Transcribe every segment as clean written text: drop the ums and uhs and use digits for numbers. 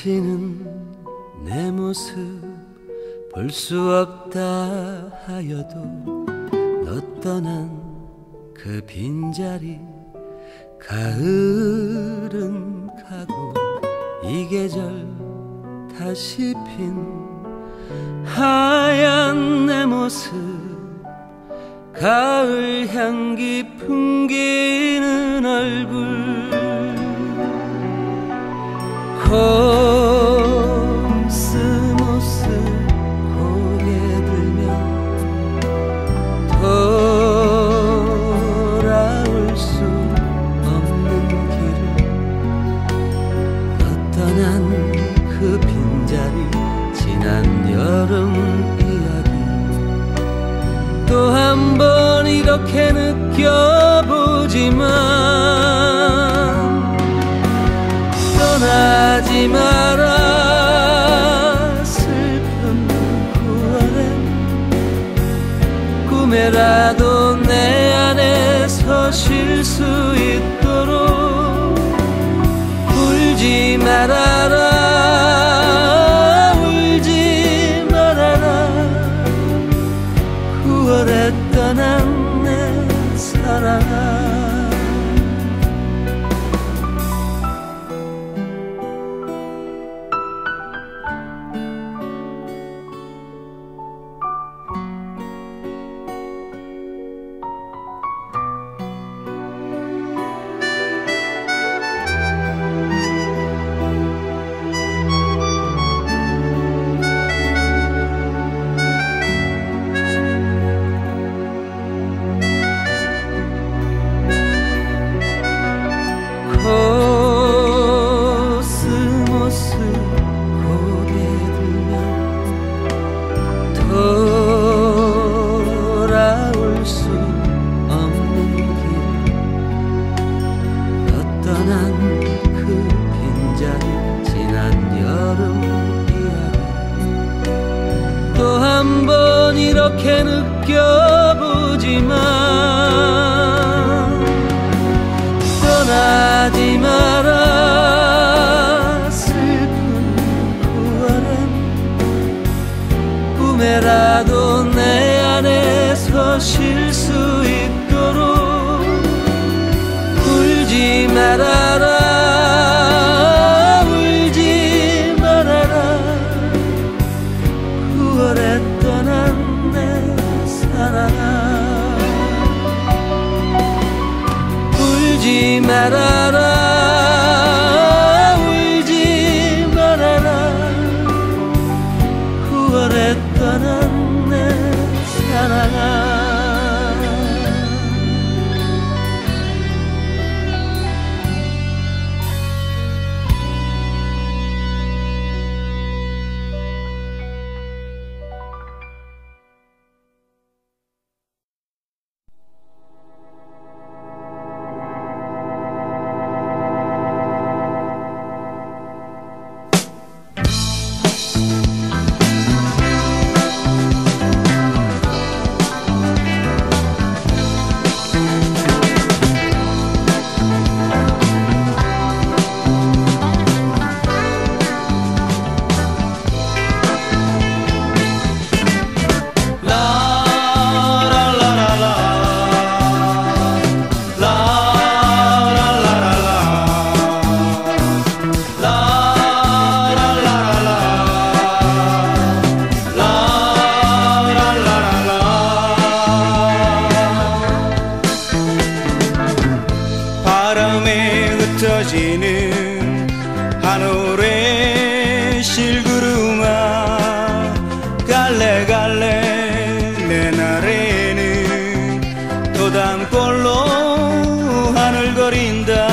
다시는 내 모습 볼 수 없다 하여도 너 떠난 그 빈자리 가을은 가고 이 계절 다시 핀 하얀 내 모습 가을 향기 풍기는 얼굴 코스모스 고개 들면 돌아올 수 없는 길을 너 떠난 그 빈자리 지난 여름 이야기 또 한 번 이렇게 느껴보지만 떠나지 마라 슬픈 9월엔 꿈에라도 내 안에서 쉴 수 있도록 울지 말아라 울지 말아라 9월에 떠난 내 사랑아 코스모스 고개 들면 돌아올 수 없는 길 너 떠난 그 빈자리 지난 여름 이야기 또 한 번 이렇게 느껴보지만 떠나지 마라 슬픈 9월엔 꿈에라도 내 안에서 쉴 수 있도록 울지 말아라 울지 말아라 9월에 떠난 내 사랑아 울지 말아라 울지 말아라 9월에 떠난 내 사랑아 바람에 흩어지는 하늘의 실구름아 갈래갈래 내 날에는 도담골로 하늘거린다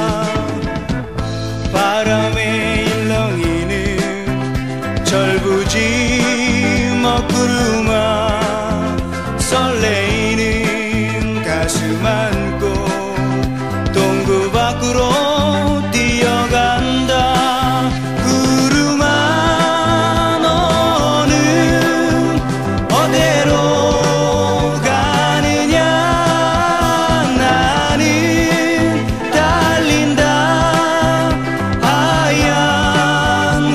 바람에 일렁이는 절부지 먹구름아 설레이는 가슴 안고 동구 밖으로 뛰어간다 구름아 너는 어디로 가느냐 나는 달린다 하얀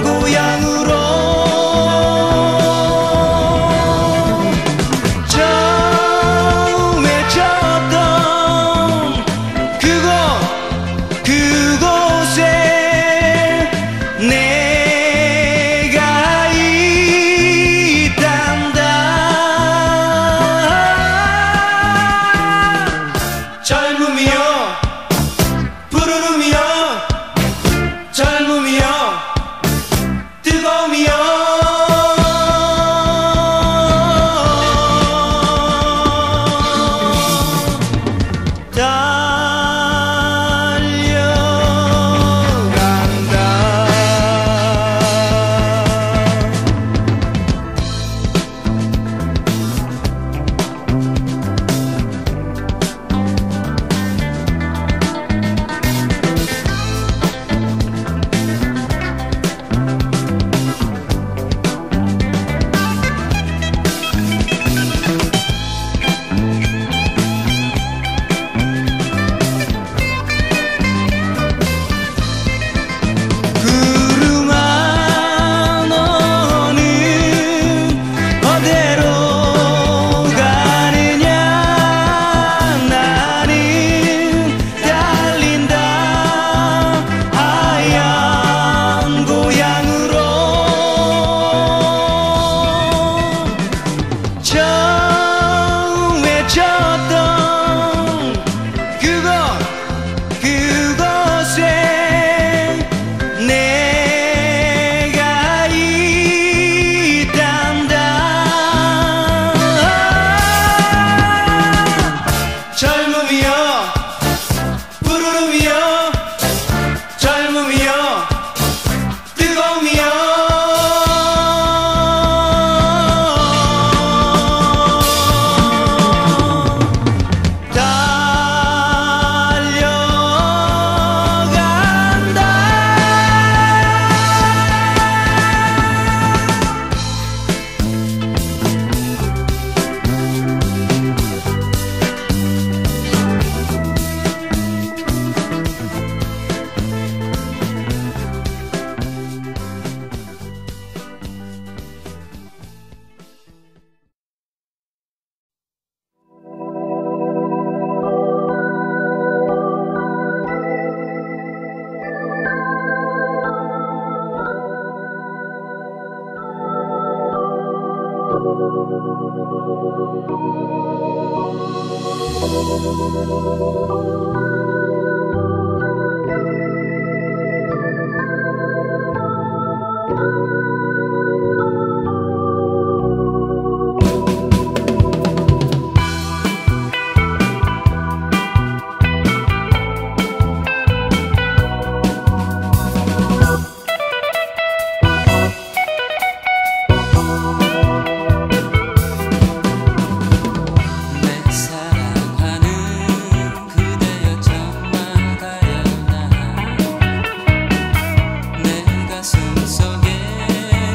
속에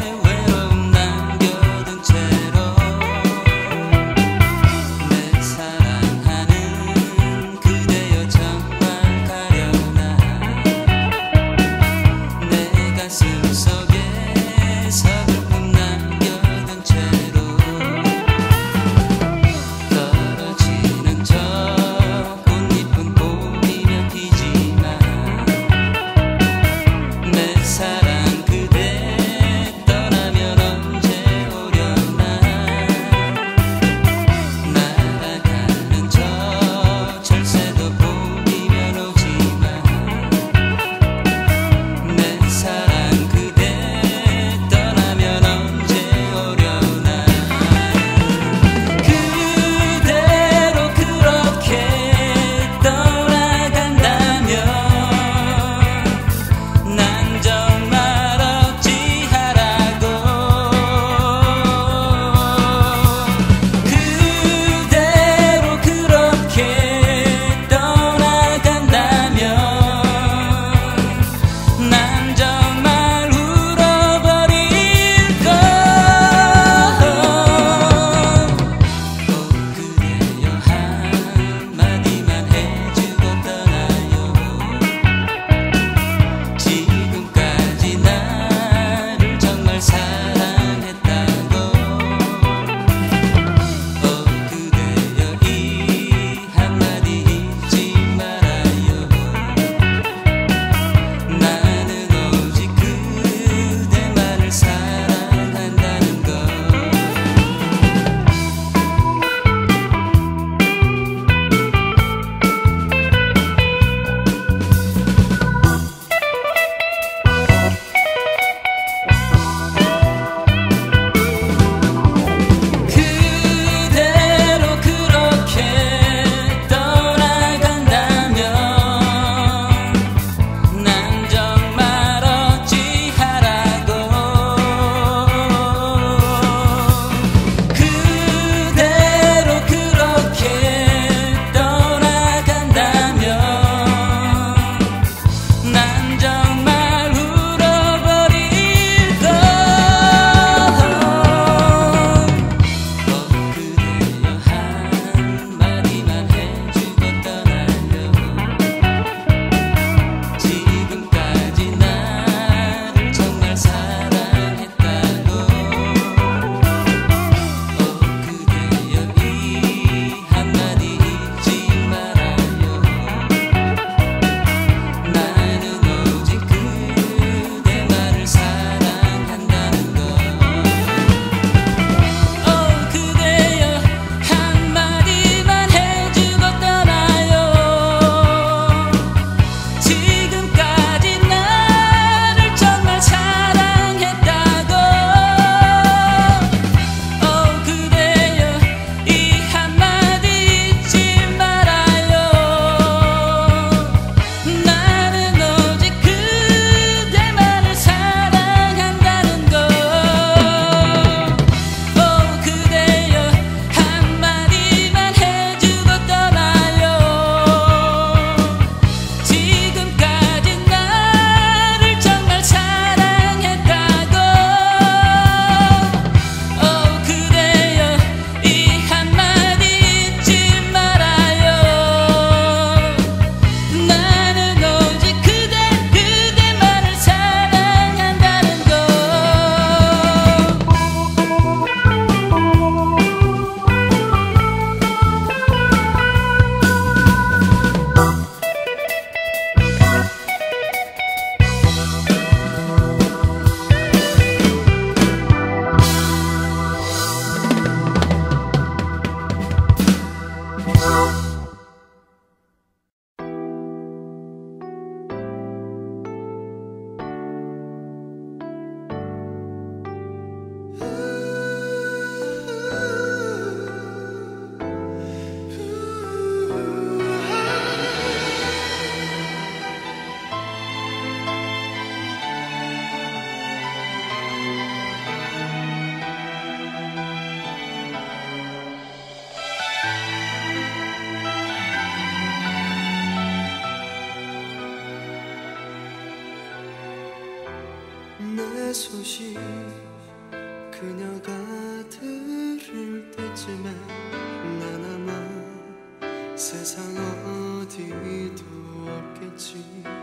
없이 그녀가 들을 때쯤에 난 아마 세상 어디도 없겠지.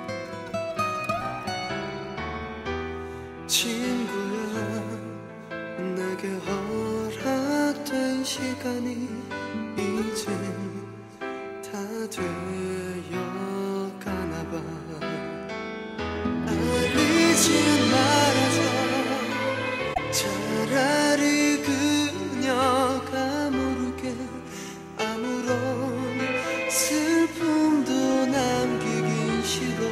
친구야, 내게 허락된 시간이 이젠 다 되어가나 봐. 알리지 말아줘. 차라리 그녀가 모르게 아무런 슬픔도 남기긴 싫어.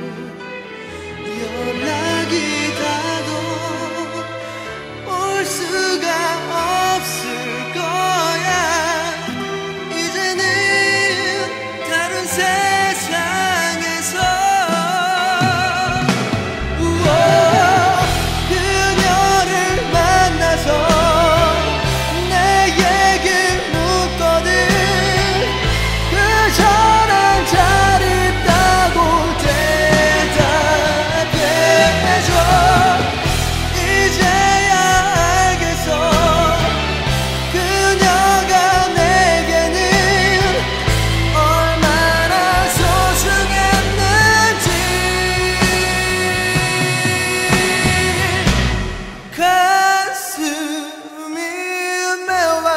연락이 닿아도 올 수가 없을 거야. 이제는 다른 세상에서 그녀를 만나서 내 얘기를 묻거든. 그저 난 잘 있다고 대답해줘. 이제야 알겠어. 그녀가 내게는 얼마나 소중했는지. 가슴이 메워.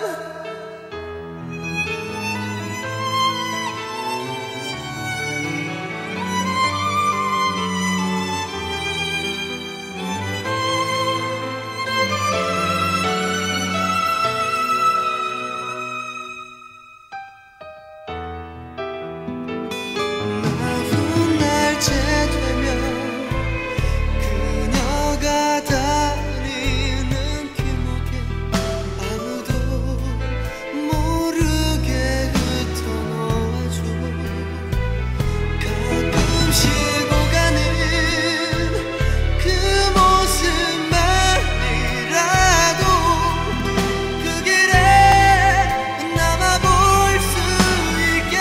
나쁜 날째 되면 그녀가 다니는 길목에 아무도 모르게 흩어놓아줘. 가끔씩 오가는 그 모습만이라도 그 길에 남아볼 수 있게.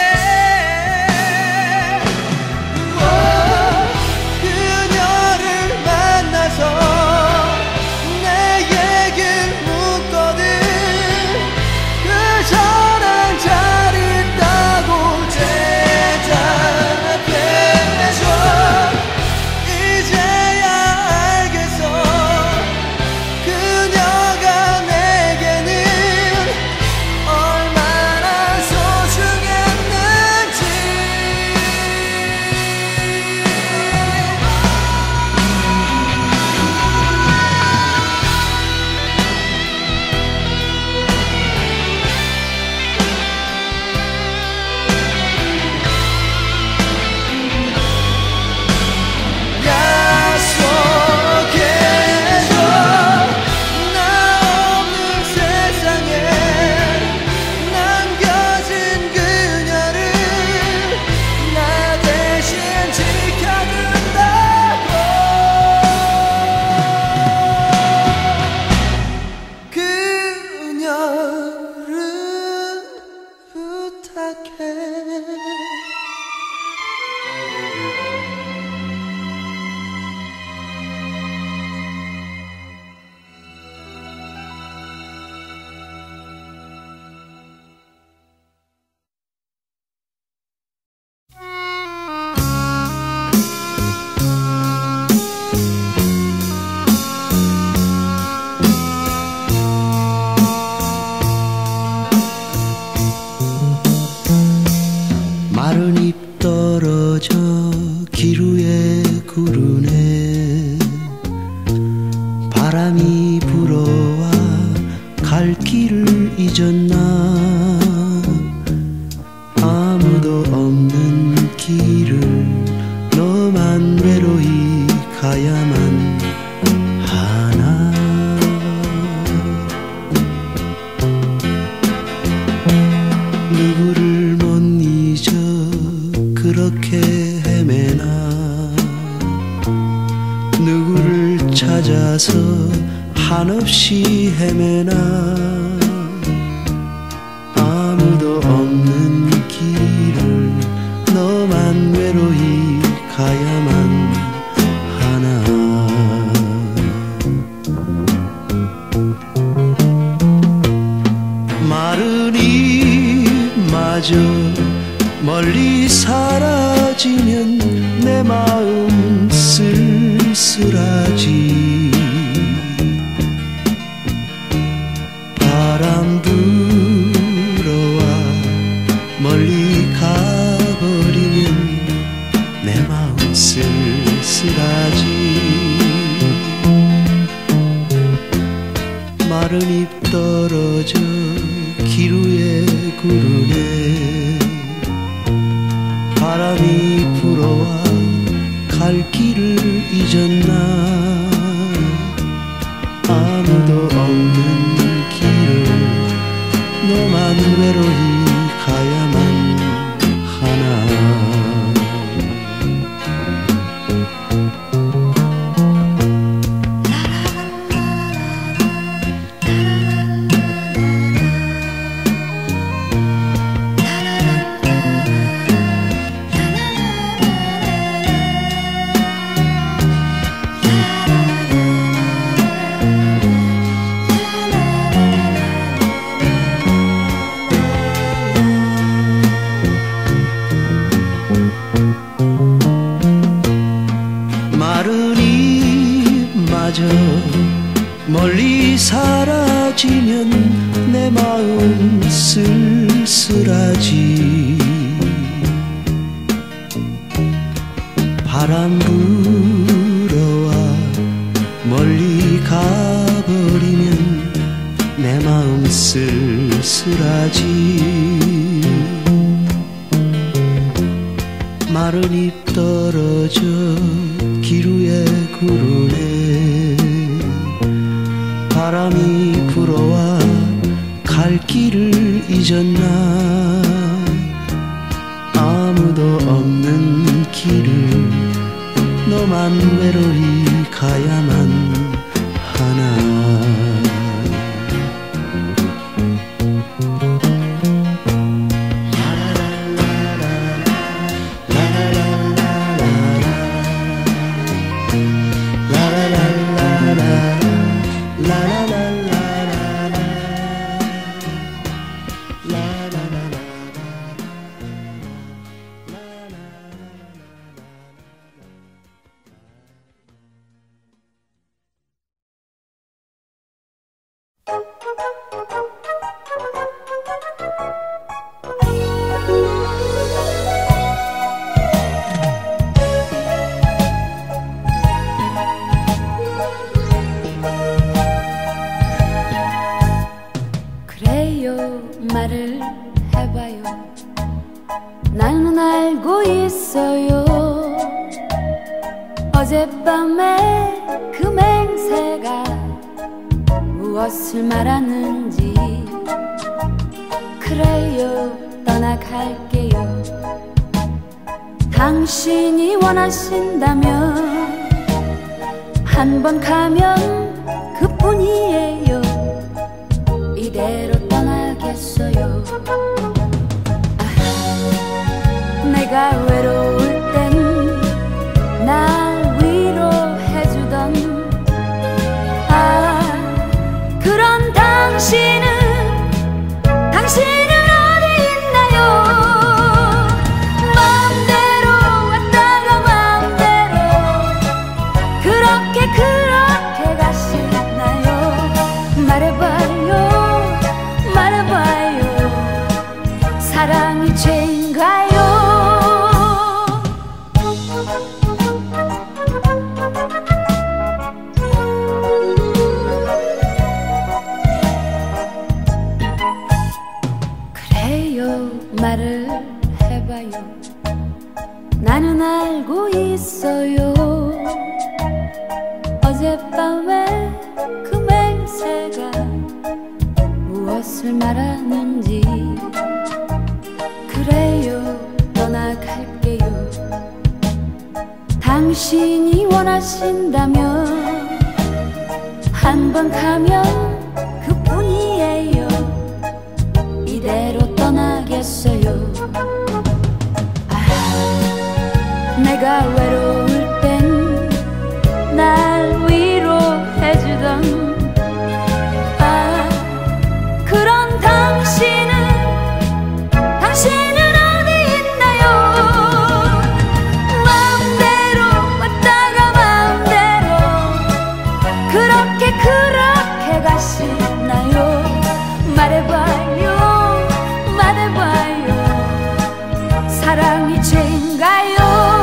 그녀를 만나서 내 얘기를 묻거든. 그저 난 잘 있다고 대답해줘. 이제야 알겠어. 그녀가 내게는 얼마나 소중했는지. 약속해줘. 나 없는 세상에 남겨진 그녀를 나 대신 지켜준다고. 그녀를 부탁해. 마른 잎 떨어져 길 위에 구르네. 바람이 불어와 갈 길을 잊었나. 아무도 없는 길을 너만 외로이 가야만 하나. 누구를 못 잊어 그렇게 헤매나. 누구를 찾아서 한없이 헤매나. 아무도 없는 길을 너만 외로이 가야만 하나. 그저 멀리 사라지면 내 마음 쓸쓸하지. 바람 불어와 멀리 가버리면 내 마음 쓸쓸하지. 마른 잎 떨어져 길 위에 구르네. 바람이 불어와 갈 길을 잊었나. 아무도 없는 길을 너만 외로이 가야만 하나. 멀리 사라지면 내 마음 쓸쓸하지. 바람 불어와 멀리 가버리면 내 마음 쓸쓸하지. 마른 잎 떨어져 길 위에 구르네. 바람이 불어와 갈 길을 잊었나. 아무도 없는 길을 너만 외로이 가야만 하나. 그래요, 말을 해봐요. 나는 알고 있어요. 어젯밤에 그 맹세가 무엇을 말하는지. 그래요, 떠나갈게요. 당신이 원하신다면 한 번 가면 그뿐이에요. 이대로 떠나겠어요. 내가 외로울 땐 날 위로해주던 그런 당신은 어디 있나요? 마음대로 왔다가 마음대로 그렇게 가시나요? 말해봐요, 말해봐요. 사랑이 죄인가요? 그래요, 말을 해봐요. 나는 알고 있어요. 어젯밤에 그 맹세가 무엇을 말하는지. 그래요, 떠나갈게요. 당신이 원하신다면 한 번 가면 그뿐이에요. 이대로 떠나겠어요. 내가 외로울 땐 날 위로해주던 그런 당신은 그렇게 가시나요? 말해봐요 말해봐요 사랑이 죄인가요?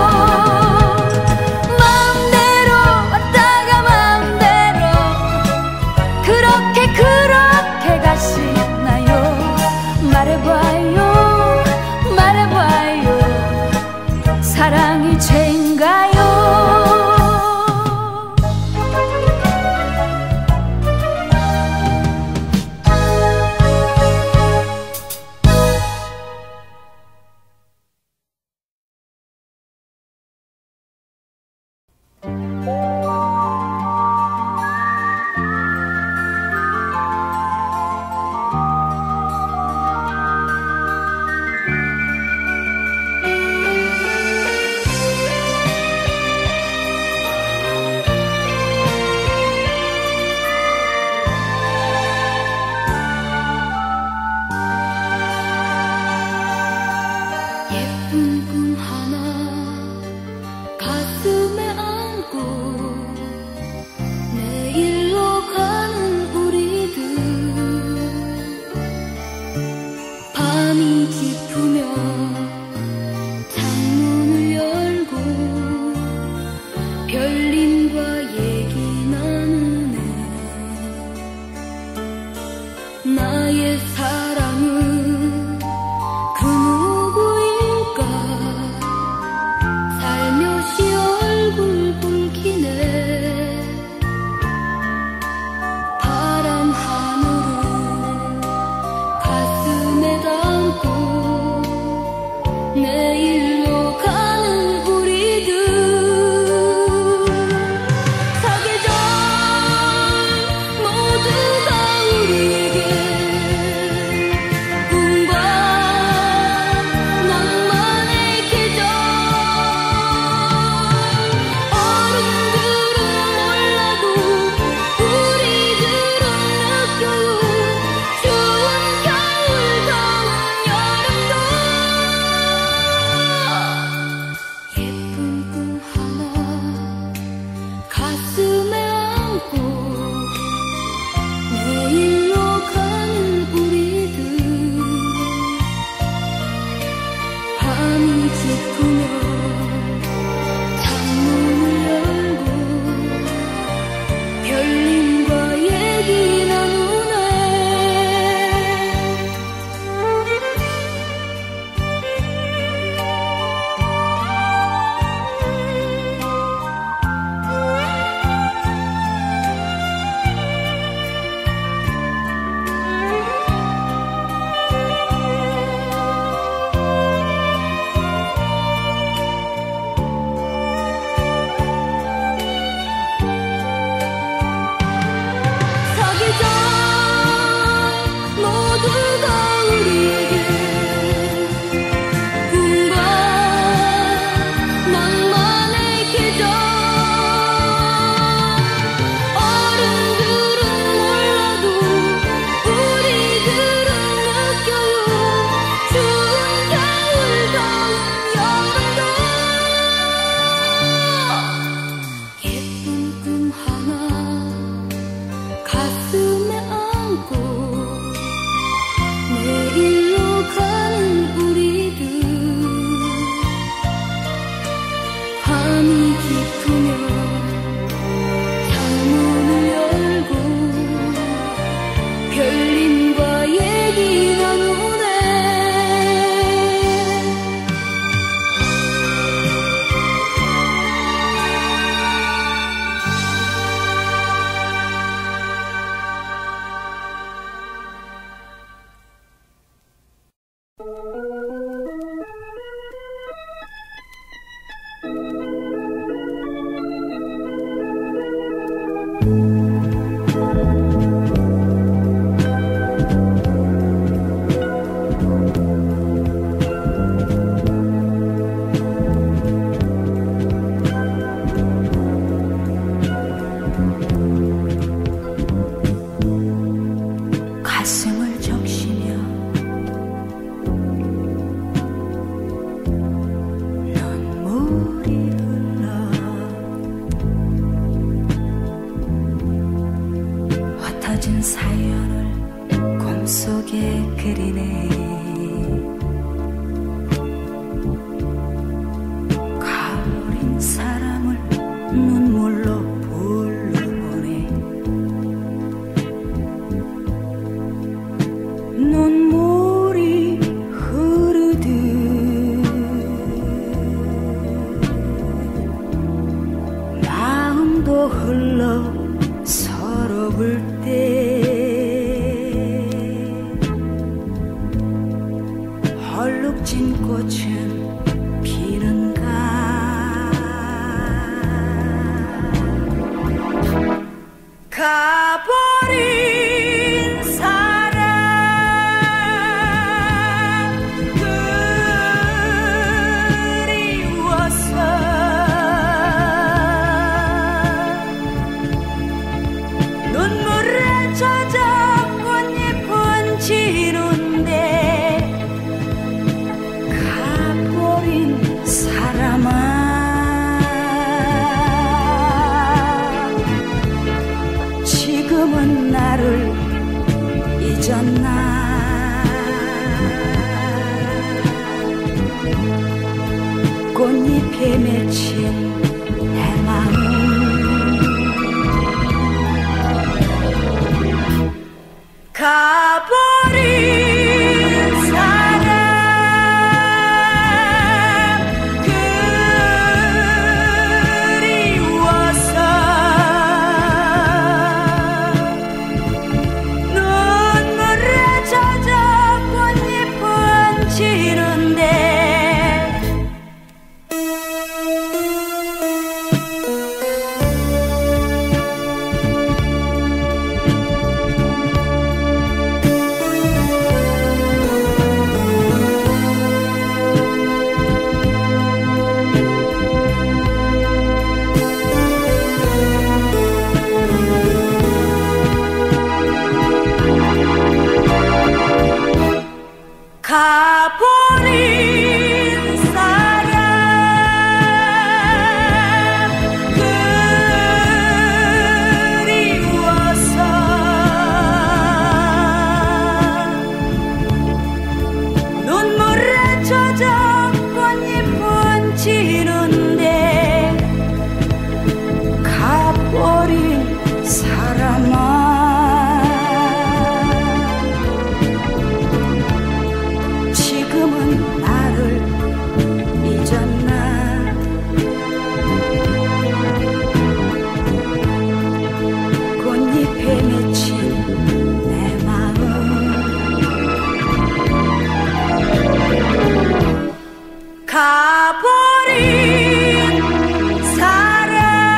마음대로 왔다가 마음대로 그렇게 가시나요? 말해봐요 말해봐요 사랑이 죄인가요? 잊은 사연을 꿈속에 그리네. 가버린 사람을 눈물로 불러보네. 눈물이 흐르듯 마음도 흘러 서러울 때 헐룩진 꽃은 피는가. 가버린 사람 그리워서 눈물에 젖어 꽃잎은 지는데 가버린 사람아 지금은 나를 잊었나. 꽃잎에 맺힌 내 마음 가버린 사람 그리워서 눈물에 젖어 꽃잎은 지는데 가버린 사람 그리워서 눈물에 젖어 꽃잎은 지는데 가버린 사람아 지금은 나를 잊었나. 꽃잎에 맺힌 내 마음 가버린 사람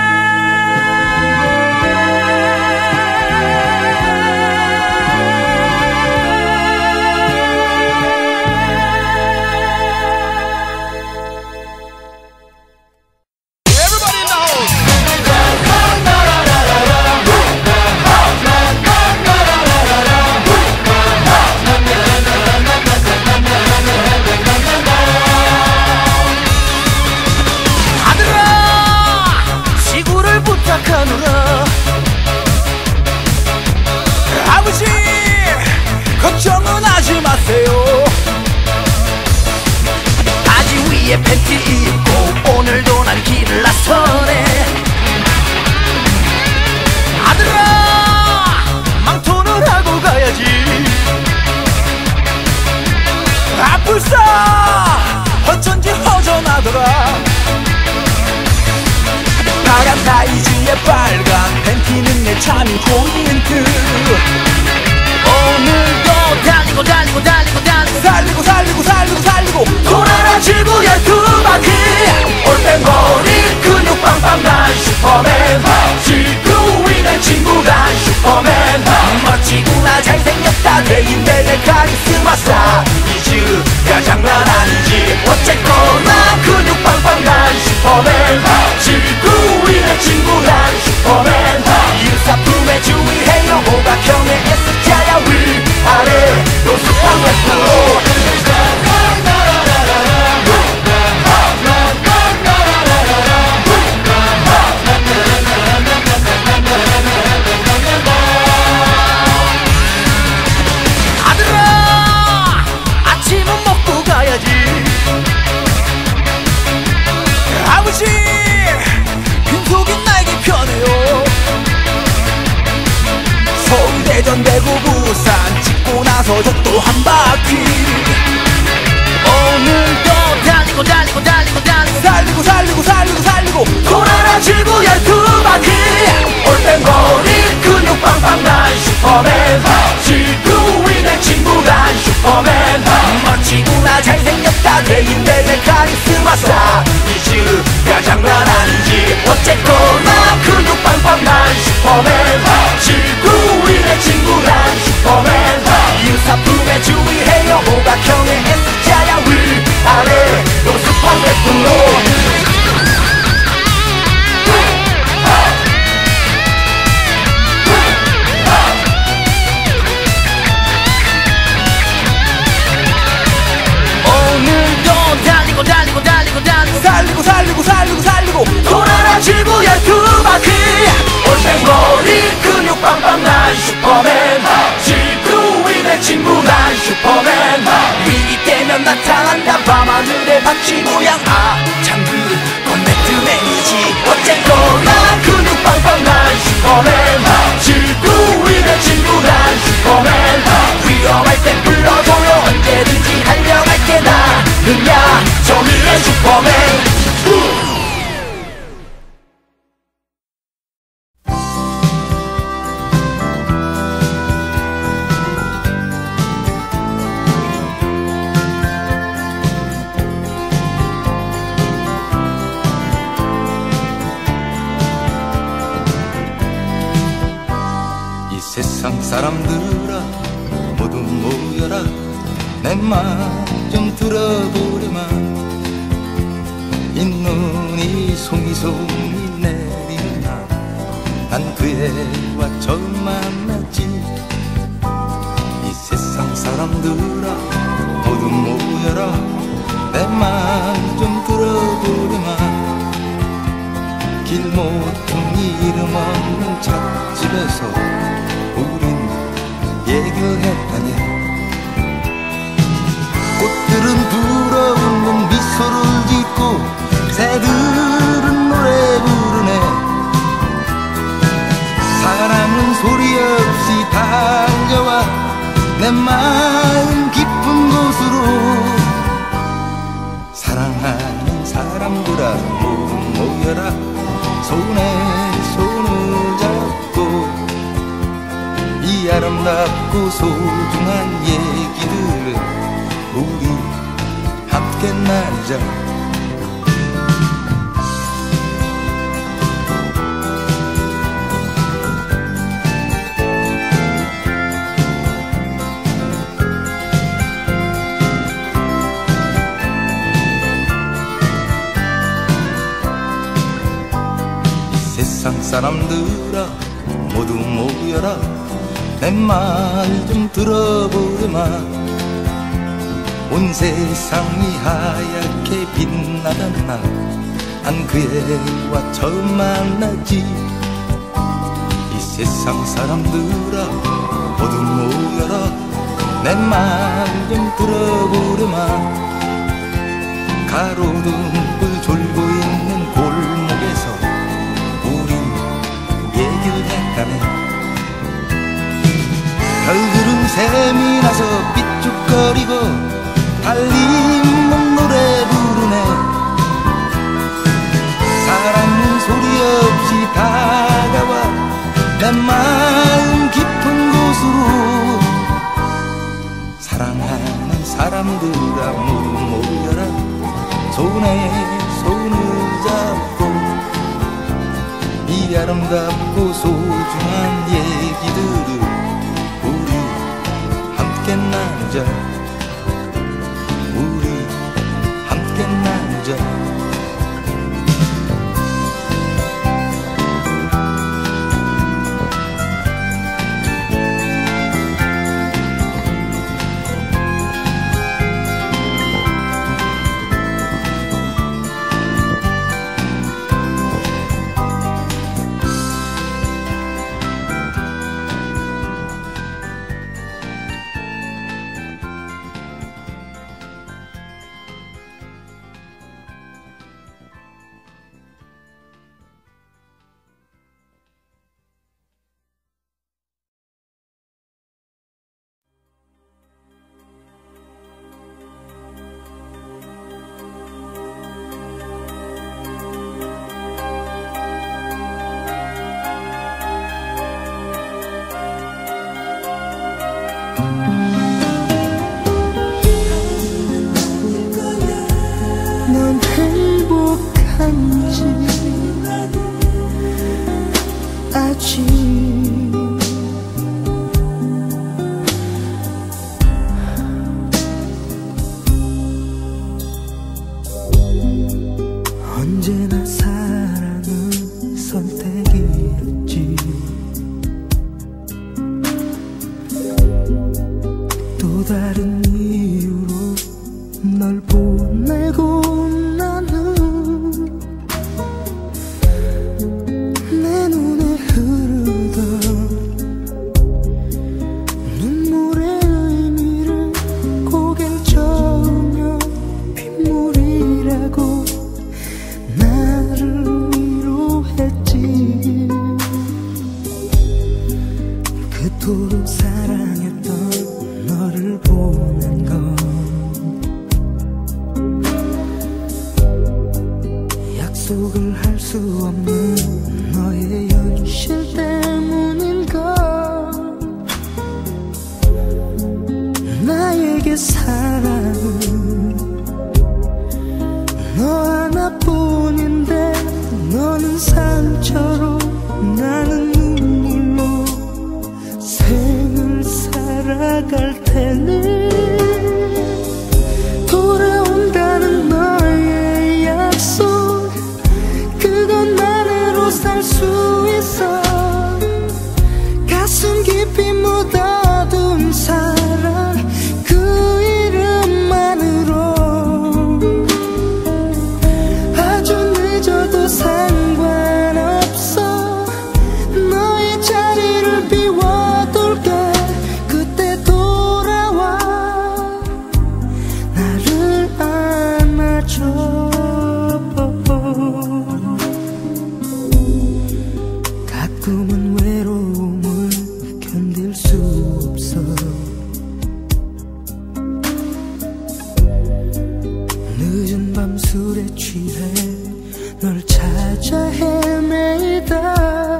아버지 걱정은 하지 마세요. 바지 위에 팬티 입고 오늘도 난 길을 나서네. 아들아 망토는 하고 가야지. 아플싸 어쩐지 허전하더라. 파란 사이즈의 빨간 팬티는 내 참인 포인트. 오늘도 달리고 달리고 달리고 달리고 살리고 살리고 살리고 살리고 돌아라 지구의 두 바퀴. 올빼머리 근육 빵빵한 슈퍼맨. 지구 위의 친구란 슈퍼맨. 멋지구나 잘생겼다 대인배의 카리스마 스타. 이즈가 장난 아니지. 어쨌거나 근육 빵빵한 슈퍼맨. 지구 위의 친구란 슈퍼맨. 유사품에 주의해요. 오각형의 S자야 위아래 노스팡에서. 인천 대구 부산 찍고 나서 저 또 한 바퀴 오늘도 달리고 달리고 달리고 달리고 살리고 살리고 살리고 살리고 돌아라 지구 12바퀴 올빼머리 근육 빵빵난 슈퍼맨 지구 위의 친구란 슈퍼맨 멋지구나 잘생겼다 대인배의 카리스마 스타 이즈가 장난 아니지 어쨌거나 근육 빵빵난 슈퍼맨 지구 위의 친구란 슈퍼맨 유사품에 주의해요 호각형의 S자야 위아래 너 슈퍼맨 플로 달리고 달리고 달리고 달리고 살리고 살리고 살리고 살리고 돌아라 지구 12바퀴 올빼머리 근육 빵빵난 슈퍼맨 지구 위의 친구란 슈퍼맨 위기 때면 나타난다 밤하늘의 박쥐 모양 참 그건 배트맨이지 어쨌거나 근육 빵빵난 슈퍼맨 지구 위의 친구란 슈퍼맨 위험할 땐 불러줘요 언제든지 달려갈게 나는야 정의의 슈퍼맨 이 세상 사람들아 모두 모여라 내 말 좀 들어보렴아 이 눈이 송이송이 내리는 날 난 그 애와 처음 만났지 이 세상 사람들아 모두 모여라 내 말 좀 들어보렴아 길모퉁이 이름 없는 찻집에서 우린 얘기를 했다네 꽃들은 불어오는 미소를 짓고 새들은 노래 부르네 사랑은 소리 없이 달려와 내 마음 깊은 곳으로 사랑하는 사람들아 모두 모여라 손에 손을 잡고 이 아름답고 소중한 얘기들을 우리 함께 나누자 이 세상 사람들아 모두 모여라 내 말 좀 들어보렴아 온 세상이 하얗게 빛나던 날 난 그 애와 처음 만났지 이 세상 사람들아 모두 모여라 내 말 좀 들어보렴아 가로등불 졸고 있는 골목에서 우리 얘기를 했다네 별들은 샘이 나서 삐죽거리고 달리는 노래 부르네 사랑은 소리 없이 다가와 내 마음 깊은 곳으로 사랑하는 사람들아 모두 모여라 손에 손을 잡고 이 아름답고 소중한 얘기들을 우리 함께 나누자 넌 행복한지 아직 언제나 사랑은 선택이었지. 또 다른 이유로 널 보내고 나는 내 눈에 흐르던 눈물의 의미를 고개를 저으며 빗물이라고 나를 위로했지. 그토록 사랑했던 너를 보낸 건 약속을 할 수 없는 너의 현실 때문인가. 나에게 사랑은 너 하나뿐인데 너는 상처로 나는 눈물로 생을 살아갈 테니 돌아온다는 너의 약속 그것만으로 살 수 있어. 가슴 깊이 묻어둔 사랑 그 이름만으로 아주 늦어도 상관없어. 너의 자리를 비워둘게. 그때 돌아와 나를 안아줘. 가끔은 외로움을 견딜 수 없어. 늦은 밤 술에 취해 널 찾아 헤매다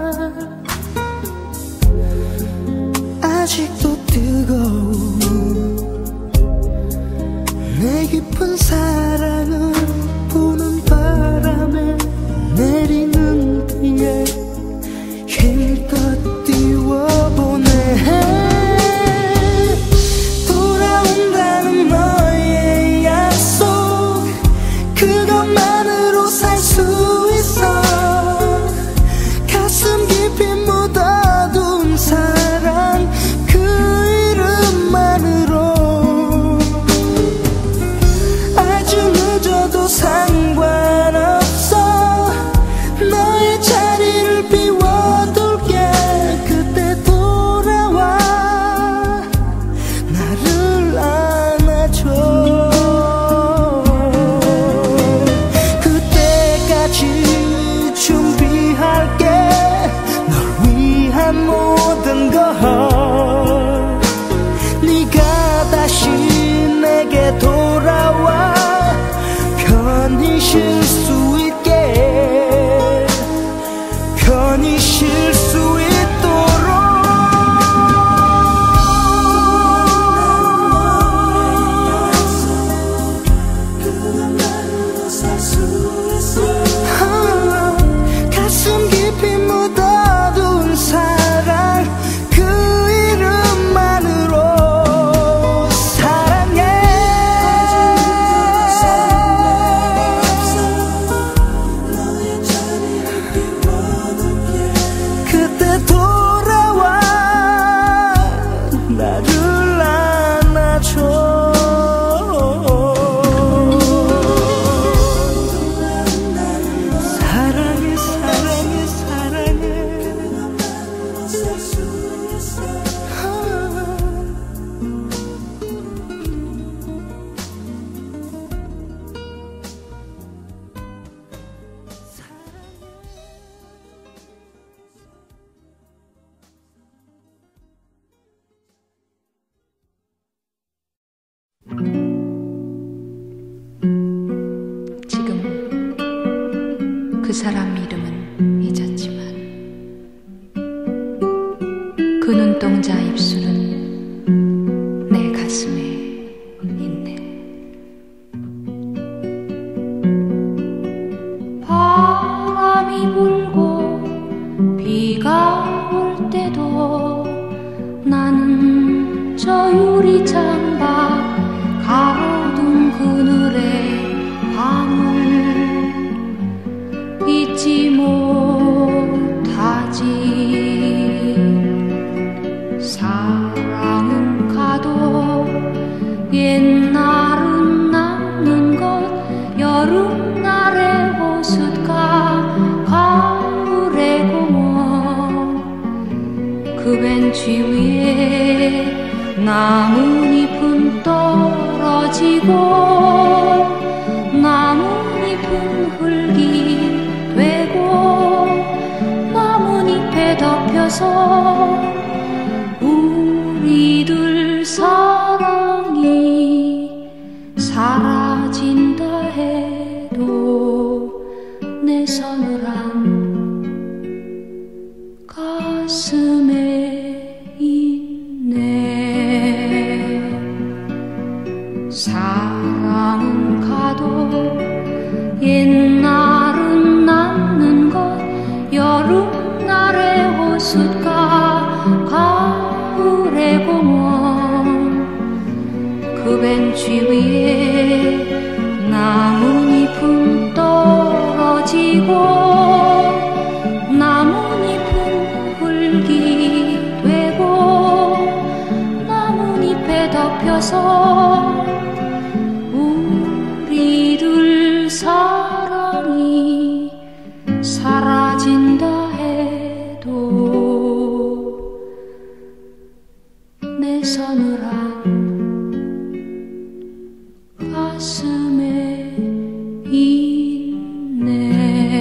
아직도 뜨거운 내 깊은 사랑을 부는 바람에 내리는 비에 힘껏 띄워보내. 돌아온다는 너의 약속 그것만으로 살 수 있어. 가슴 깊이 묻어둔 사랑 그 이름만으로 아주 늦어도 상관없어. 너의 자리를 비워둘게. 그때 돌아와 나를 안아줘. 그때까지 준비할게 널 위한 모든 걸. 네가 다시 내게 돌아와 편히 쉴 수 있게. 편히 쉴 수 있도록. 가슴 깊이 묻어둔 사랑 그 이름만으로 사랑해. 그때 돌아와 나를 안아줘. 사랑해 사랑해 사랑해. 지금 그 사람 이름은 잊었지만 그 눈동자 입술은 저 유리창밖 가로등 그늘의 밤을 잊지 못하지. 사랑은 가도 옛날은 남는 것. 여름날의 호숫가 가을의 공원 그 벤치 위에 나뭇잎은 떨어지고 나뭇잎은 흙이 되고 나뭇잎에 덮여서 우리들 사랑이 사라진다 해도 내 서늘한 가슴에 있네. 사랑은 가도 옛날은 남는 것. 여름날의 호숫가 가을의 공원 그 벤치 위에 나뭇잎은 떨어지고 나뭇잎은 흙이 되고 나뭇잎에 덮여서 우리들 사랑이 사라진다 해도 내 서늘한 가슴에 있네.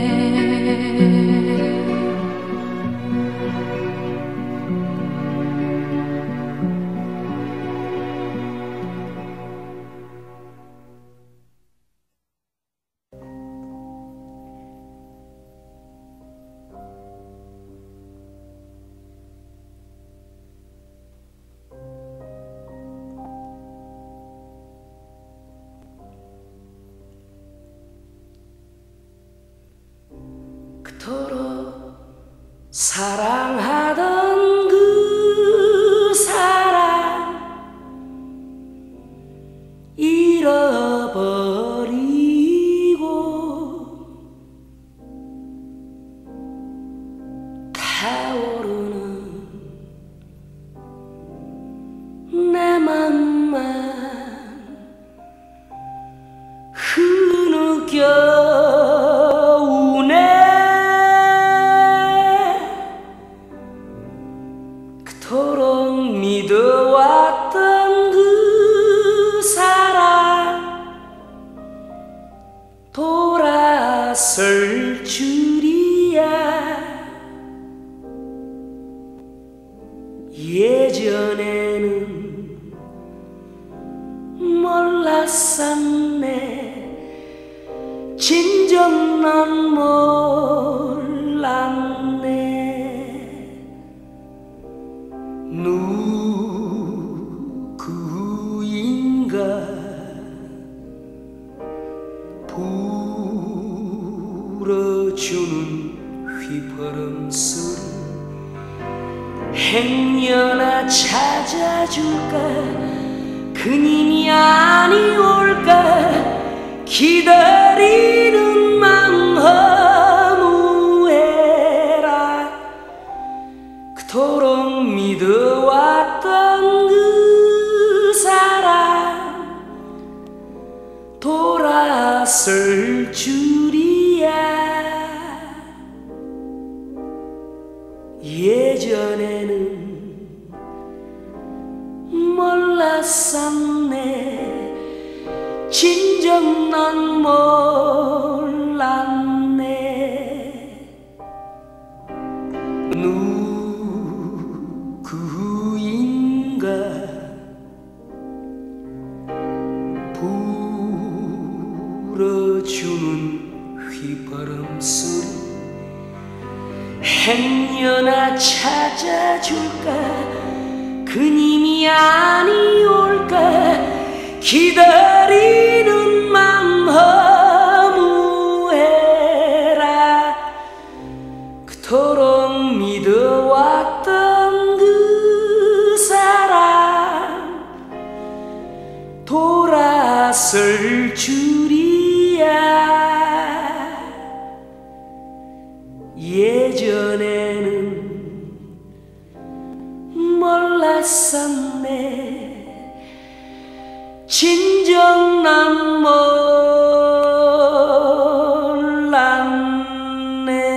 그토록 사랑하던 그 사랑 잃어버리고 타오르는 내 맘만 흐느껴 그토록 믿어왔던 그 사랑 돌아설 줄이야. 예전에는 몰랐었네. 진정 난 몰랐네. 누구인가 불어주는 휘파람 소리 행여나 찾아줄까. 그님이 아니올까. 기다리는 맘 허무해라. 그토록 믿어왔던 그 사랑 돌아설 줄이야. 예전에는 몰랐었네. 진정 난 몰랐네. 누구인가 불어주는 휘바람 소리 행여나 찾아줄까. 그님이 아니올까. 기다리는 맘 허무해라. 그토록 믿어왔던 그 사랑 왔을 줄이야. 예전에는 몰랐었네. 진정 난 몰랐네.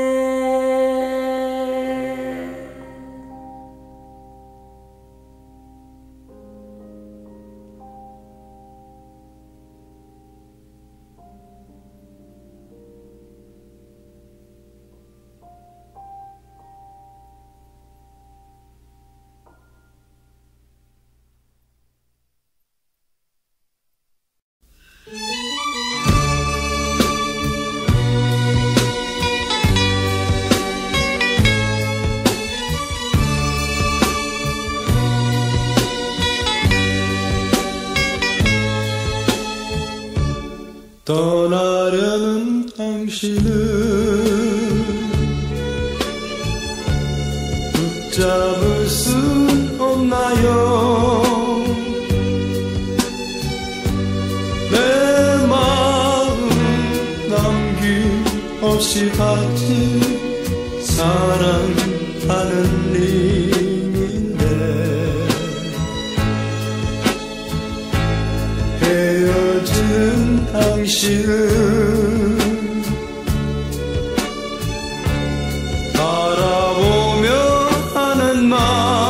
떠나려는 당신을 붙잡을 순 없나요? 내 마음 남김없이 같이 사랑하는 님인데 헤어지는 당신을 바라보며 하는 말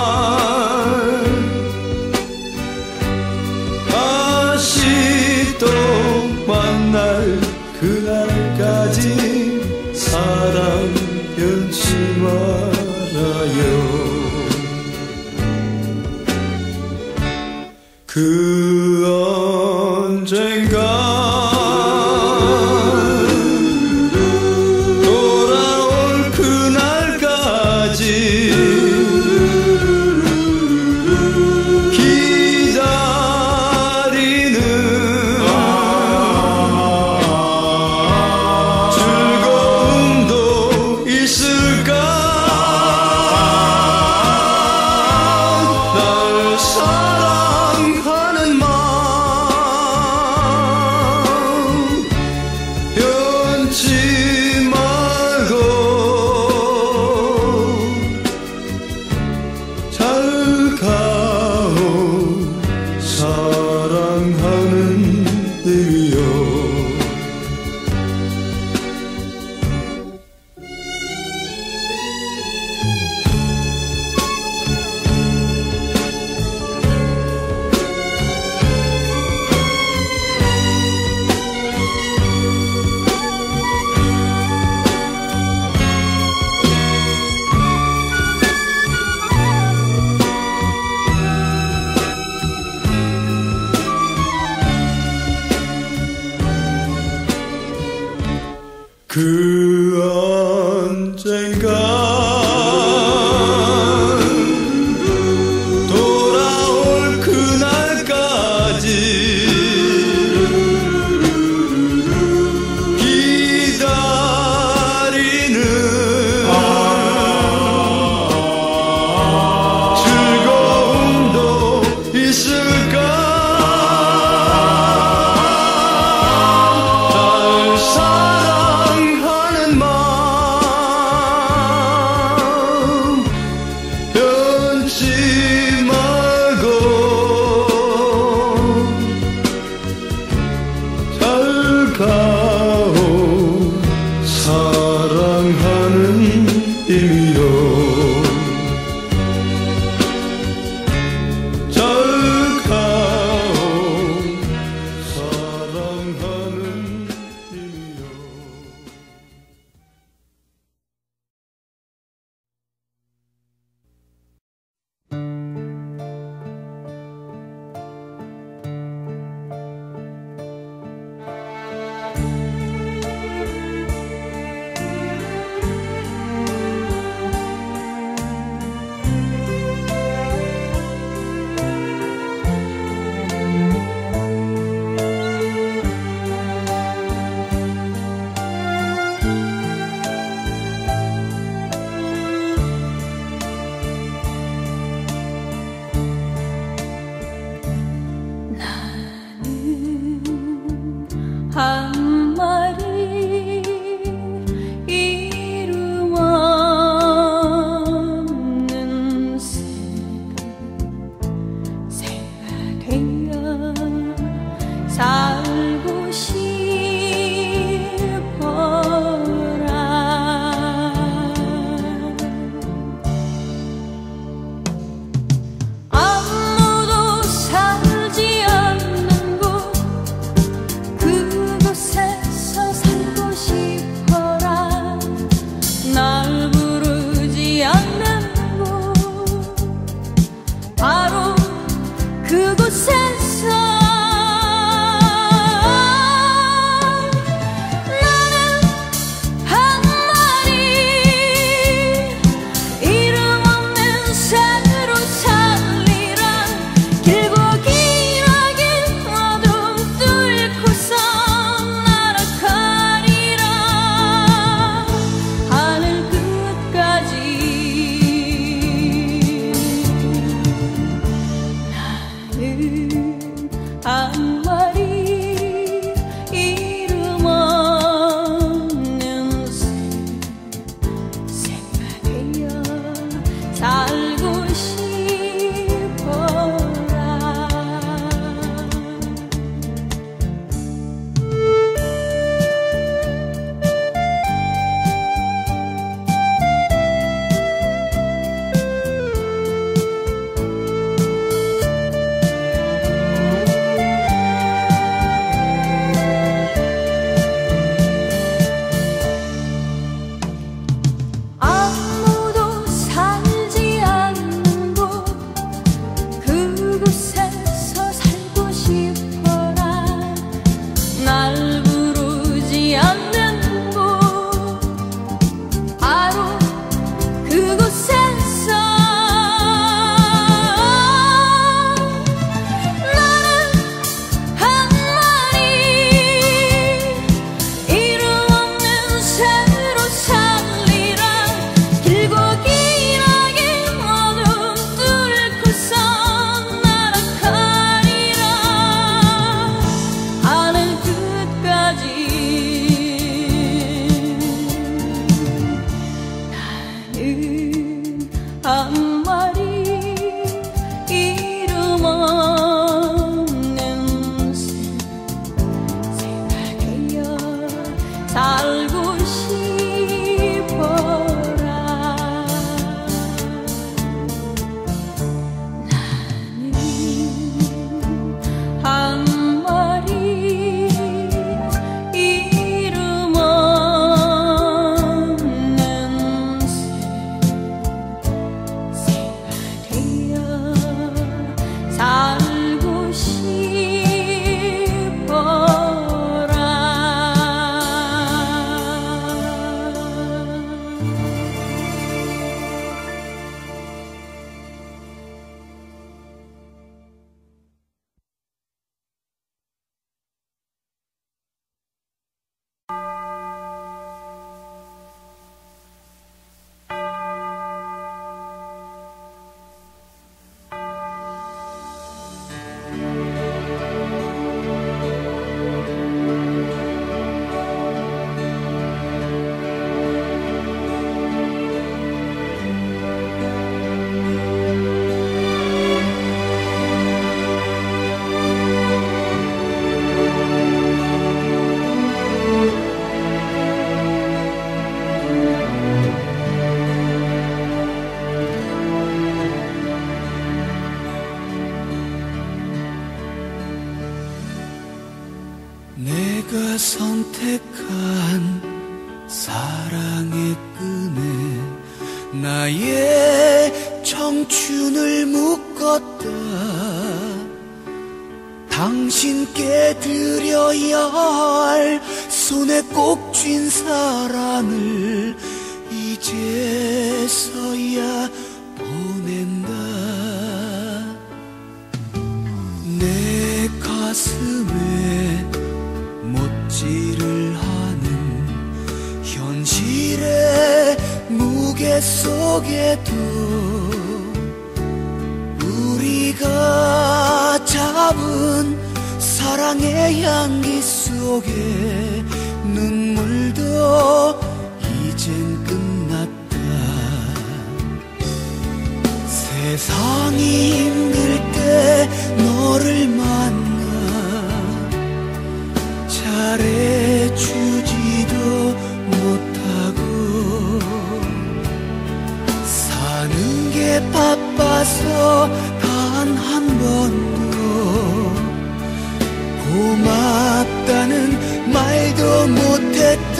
다시 또 만날 그날까지 사랑 변치 말아요. 그 언젠가 돌아올 그날까지 기다리는 즐거움도 있을까? 날 사랑하는 마음 변치 말고 잘 가오 사랑하는 님이여. 그곳에서 나는 한 마리 이름 없는 새로 살리라. 길고 길하게 어둠 뚫고서 날아가리라. 하늘 끝까지 한 마리 이름 없는 새가 되어 살고 싶어라. 아무도 살지 않는 곳 그곳에서 살고 싶어라. 날 부르지 않는 곳 바로 그곳에서 나는 한 마리 이름 없는 새로 살리라. 길고 길하게 어둠 뚫고서 날아가리라. 하늘 끝까지 나는 한 마리 이름 없는 새가 되어 살고 싶어라. 나는 한 마리 이름 없는 새가 되어 살고 싶어라. 내가 선택한 사랑의 끈에 나의 청춘을 묶었다. 당신께 드려야 할 손에 꼭 쥔 사랑을 이제서야 보낸다. 내 가슴에 못질을 하는 현실의 무게 속에도 우리가 잡은 사랑의 향기 속에 눈물도 이젠 끝났다. 세상이 힘들 때 너를 만나 잘해주지도 못하고 사는 게 바빠서 단 한 번도 고맙다는 말도 못했다.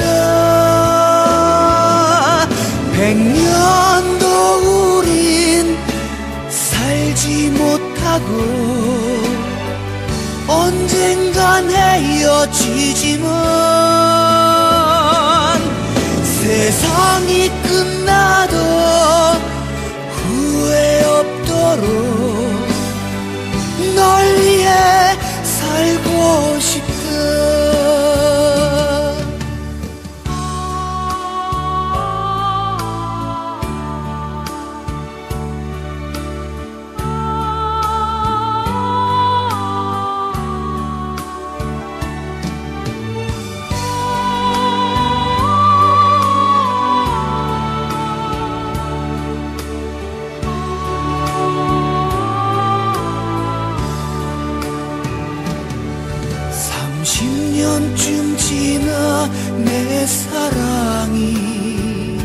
100년도 우린 살 살지 못하고 언젠간 헤어지지만 세상이 끝나도 후회 없도록 널 위해 살고 싶다. 쯤 지나 내 사랑이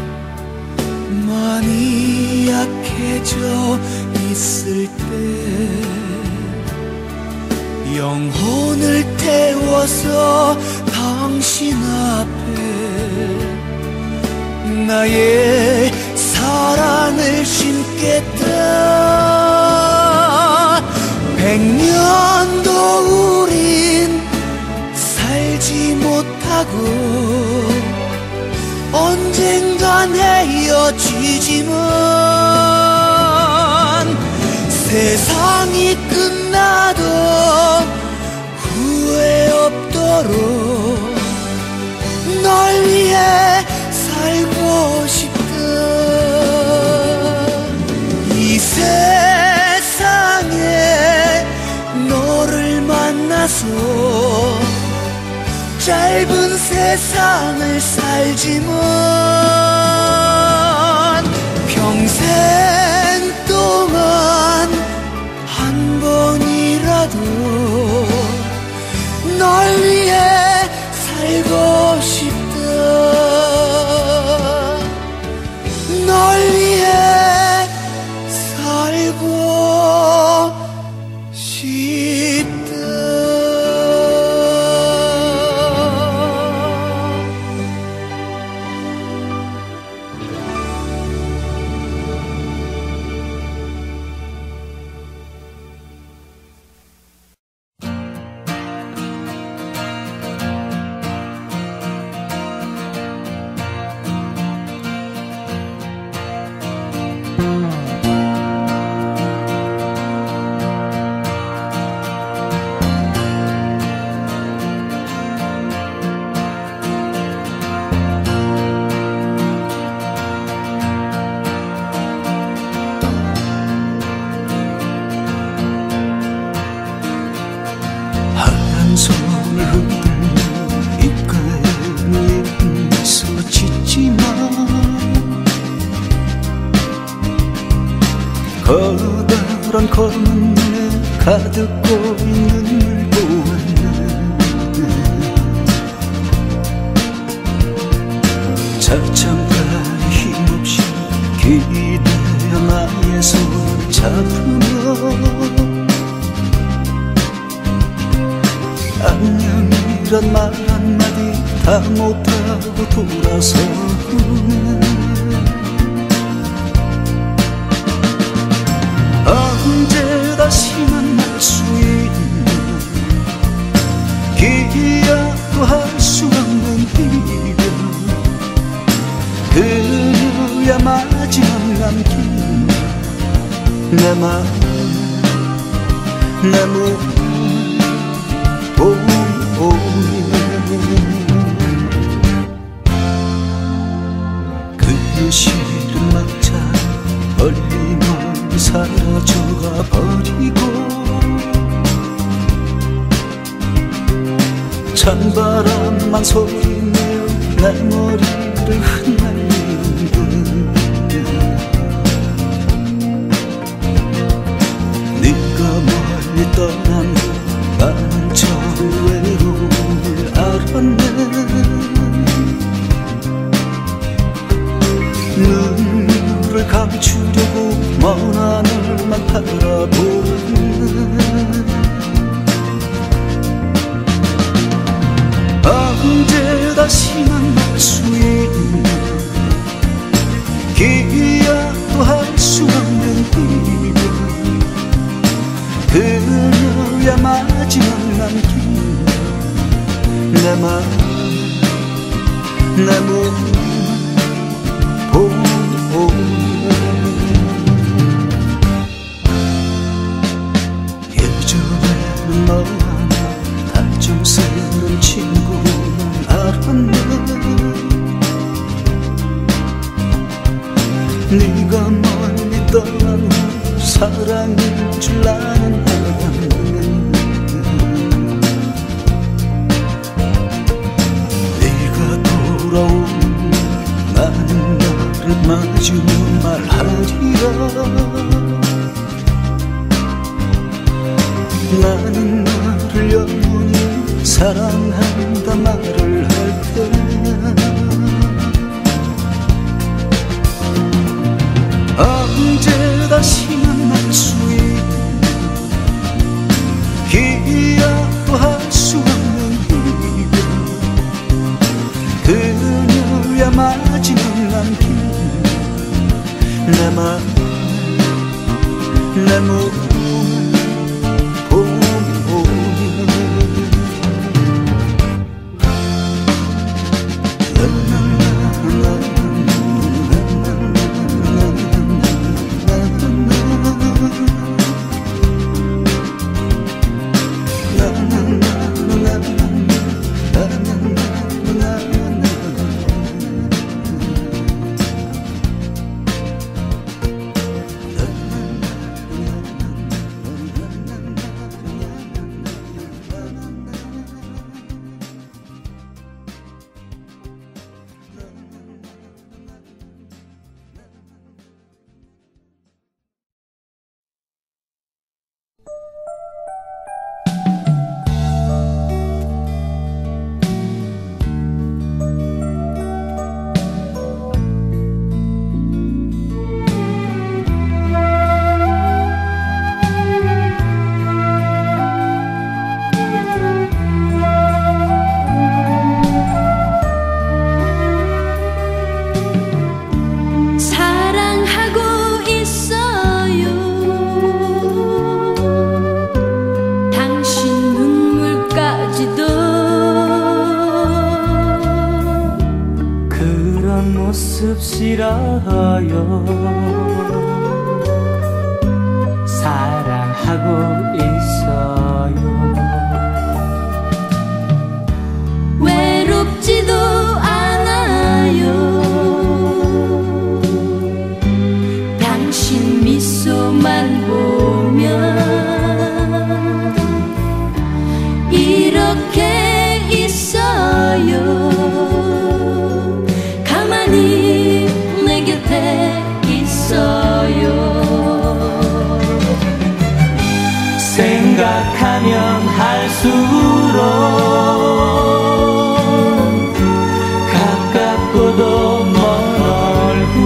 많이 약해져 있을 때 영혼을 태워서 당신 앞에 나의 사랑을 심겠다. 100년도 우린 살지 못하고 언젠간 헤어지지만 세상이 끝나도 후회 없도록 널 위해 살고 싶다. 이 세상에 너를 만나서 짧은 세상을 살지만 평생 동안 한 번이라도 널 위해 살고 싶다. 널 위해 살고 싶다. 손을 흔들며 입가에 미소 짓지만 커다란 검은 눈에 가득 고인 눈물 보았네. 자장가에 힘없이 기대어 나의 손을 잡으며 안녕이란 말 한마디 다 못하고 돌아서네. 언제 다시 만날 수 있는 기약도 할 수 없는 이별 그녀야 마지막 남긴 내 맘 내 몸 그 시를 막자 멀리 멀리 사라져가 버리고 찬바람만 소리내어 내 머리를 흩날리는 듯 네가 멀리 떠난 후 나는 저 외로움을 알았네. 눈물을 감추려고 먼 하늘만 바라보네. 언제 다시 만날 수 있는 그녀야 마지막 남긴 내 맘 내 몸 보면 예전에는 너와 다정스러운 친구는 알았네. 네가 멀리 떠난 후 사랑인 줄 나는 알았네. 네가 돌아오면 나는 너를 마주 말하리라. 나는 너를 영원히 사랑한다 말을 할 테야. 언제 다시 만날 수 있는 기약도 할 수 없는 이별. 그녀야 마지막 남긴 내 맘 내 몸 모습 싫어요. 사랑하고 있어요. 외롭지도 않아요. 당신 미소만 보면 이렇게 있어요. 내 곁에 있어요. 생각하면 할수록 가깝고도 먼 얼굴,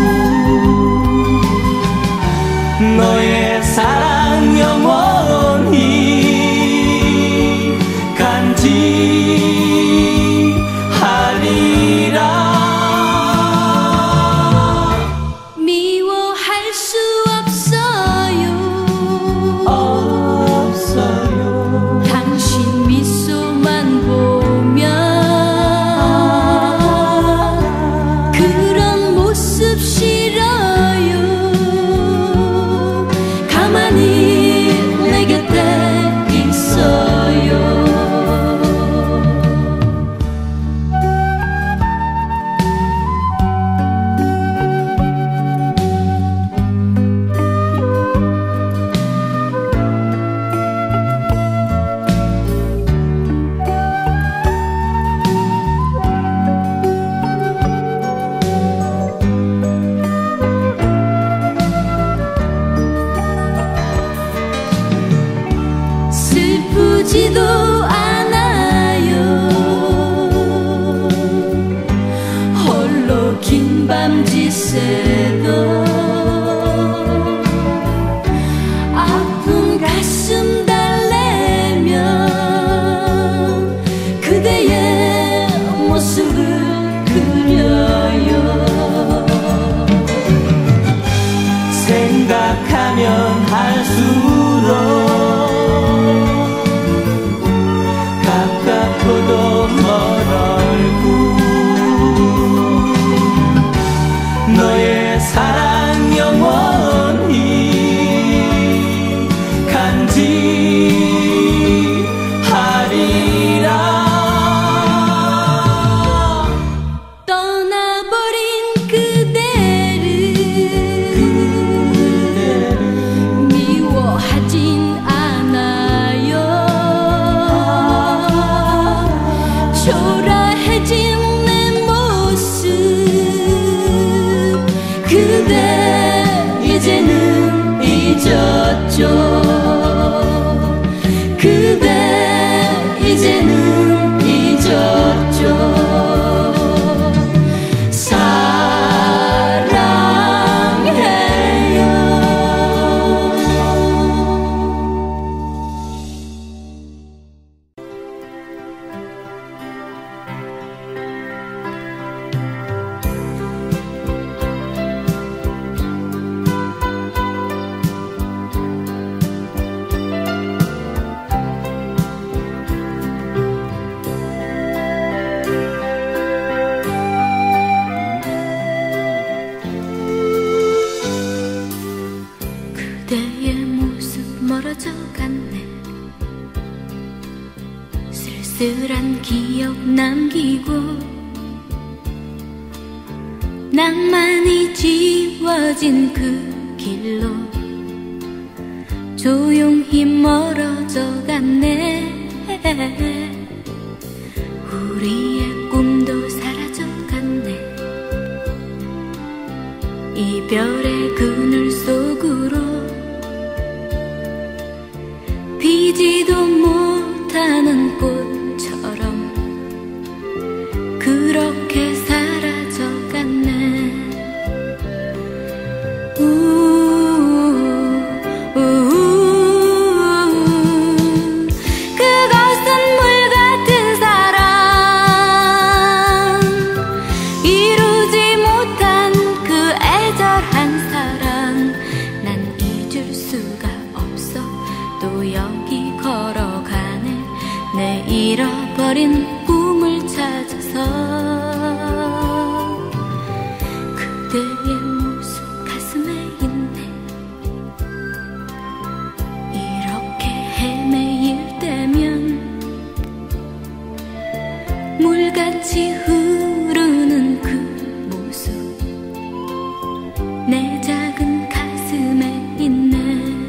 너의 사랑 영원히 간직하리라. 슬프지도 않아요. 홀로 긴 밤지새도 아픈 가슴 달래면 그대의 모습을 그려요. 생각하면 할수록 잊었죠. 그대 이제는 잊었죠. 그대의 모습 멀어져 갔네. 쓸쓸한 기억 남기고 낭만이 지워진 그 길로 조용히 멀어져 갔네. 우리의 꿈도 사라져 갔네. 이별의 그늘 속으로 피지도 못하는 꽃처럼 그렇게 사라져갔네. 그것은 물 같은 사랑, 이루지 못한 그 애절한 사랑. 난 잊을 수가 없어. 또 여기 걸어가네. 내 잃어버린 꿈을 찾아서. 그대의 모습 가슴에 있네. 이렇게 헤매일 때면 물같이 흐르는 그 모습 내 작은 가슴에 있네.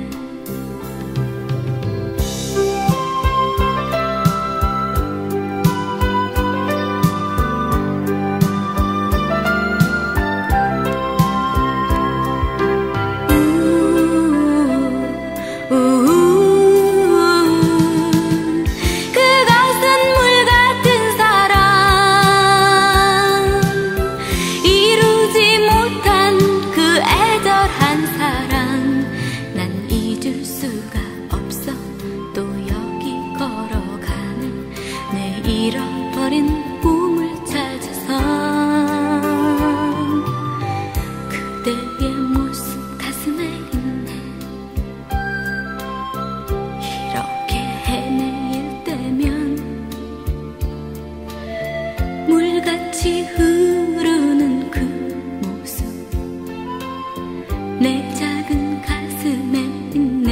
그것은 물 같은 사랑, 이루지 못한 그 애절한 사랑. 난 잊을 수가 없어. 또 여기 걸어가는 내 잃어버린 꿈을 찾아서. 그대의 모습 가슴에 있네. 이렇게 헤매일 때면 물같이 흐르는 그 모습 내 작은 가슴에 있네.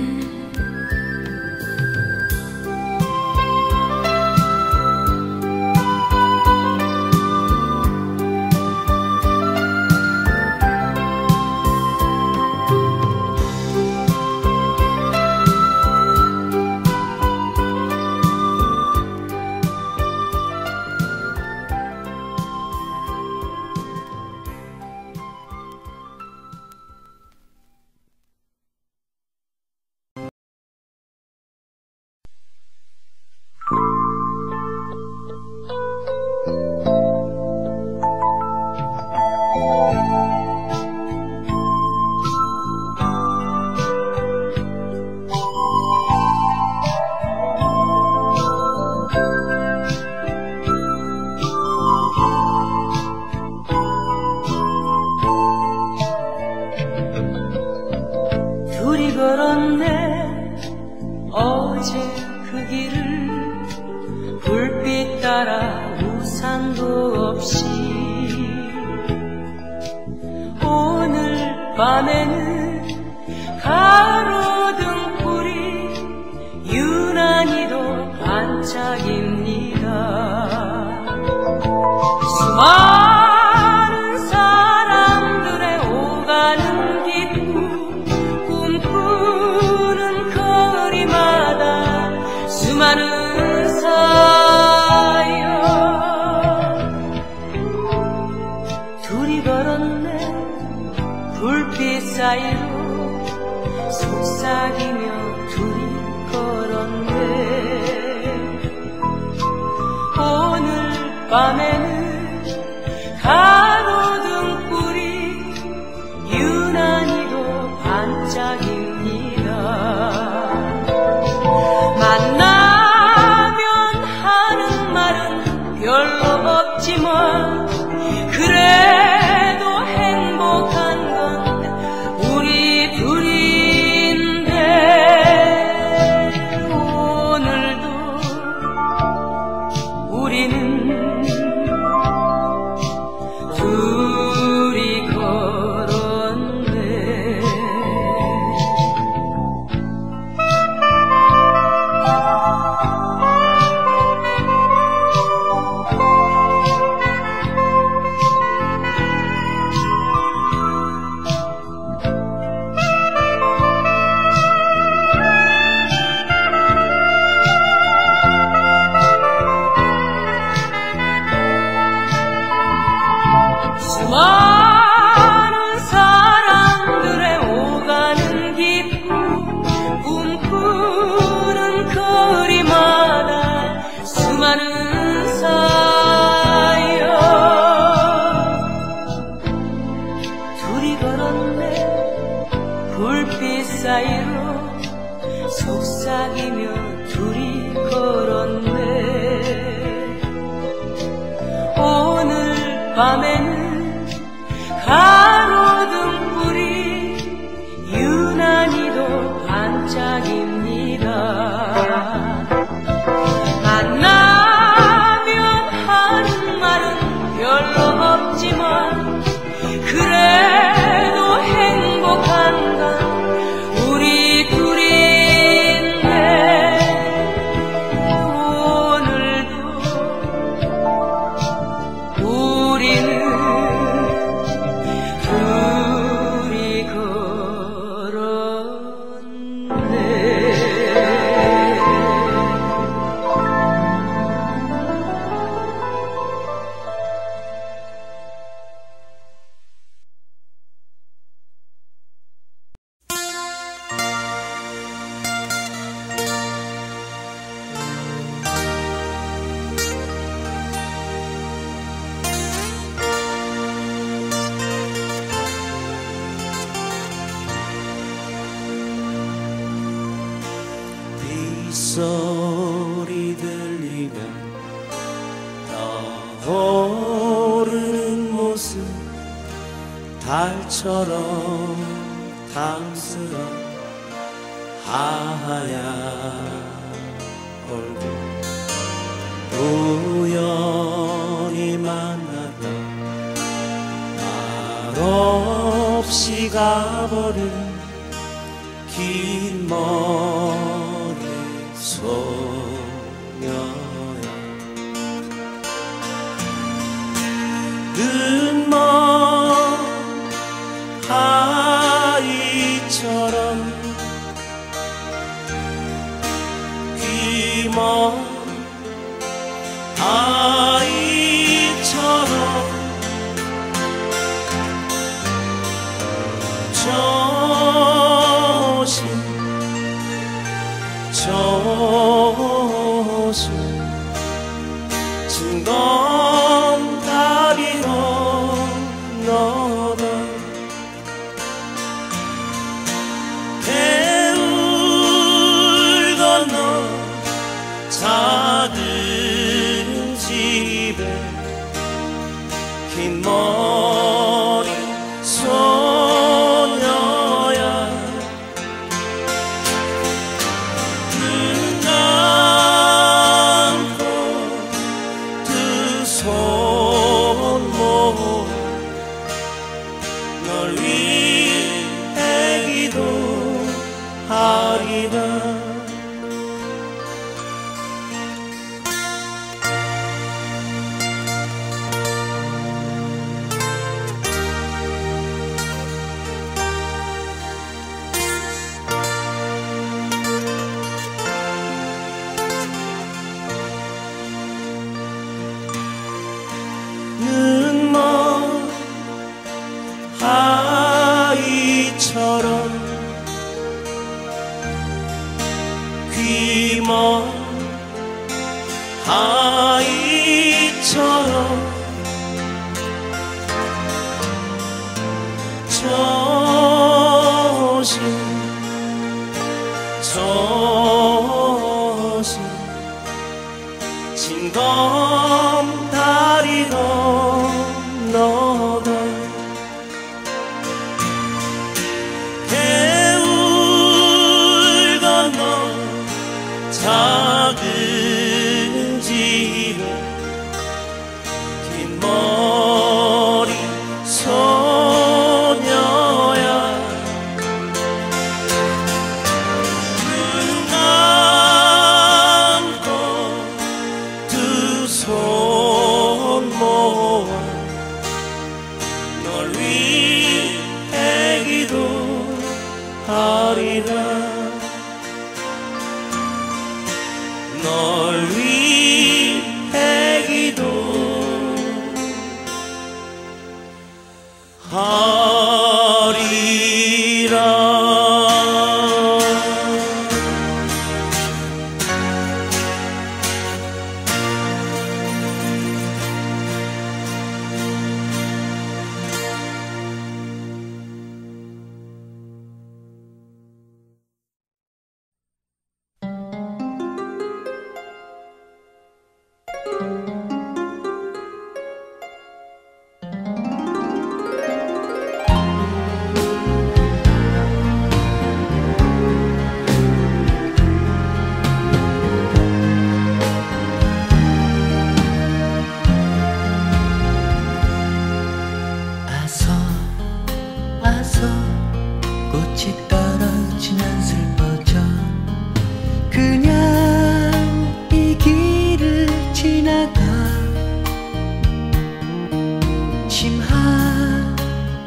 둘이 걸었네 어제 그 길을 불빛 따라 우산도 없이. 오늘 밤에는 가로등불이 유난히도 반짝입니다. 수많은 사람들의 오가는 기쁨 꿈꾸는 거리마다 수많은 사연. 둘이 걸었네 불빛 사이로 속삭이며 둘이 걸었네. 오늘 밤에는 가로등불이 유난히도 반짝입니다. 만나면 하는 말은 별로 없지만 그래도 행복한 건 우리 둘인데 오늘도 우리는 둘이 걸었네. 수많은 사람들의 오가는 기쁨 꿈꾸는 거리마다 수많은 사연 둘이 걸었네. 불빛 사이로 속삭이며 둘이 걸었네. 오늘 밤에는 가로등불이 유난히도 반짝입니다. 만나면 하는 말은 별로 없지만 그래도 행복한 건 우리 둘인데 오늘도 우리는 둘이 걸었네. 빗소리 들리면 떠오르는 모습 달처럼 탐스런 하얀 얼굴 우연히 만났다 말없이 가버린 긴 머리 소녀야. 눈먼 아이처럼 귀먼 아이처럼 조심 징검다리로 너도 개울 건너 작은 집에 긴 머리 소녀야. 눈 감고 두 손 모아 널 위해 기도하리라. 눈먼 아이처럼 우리 먼 아이처럼 조심 진검 다리 건너가 개울 건너 작은 집에 긴 머리 소녀야 눈 감고 두 손 모아 널 위해 기도하리라 널 위해 기도하리라 아서 꽃이 떨어지면 슬퍼져 그냥 이 길을 지나가 심하하라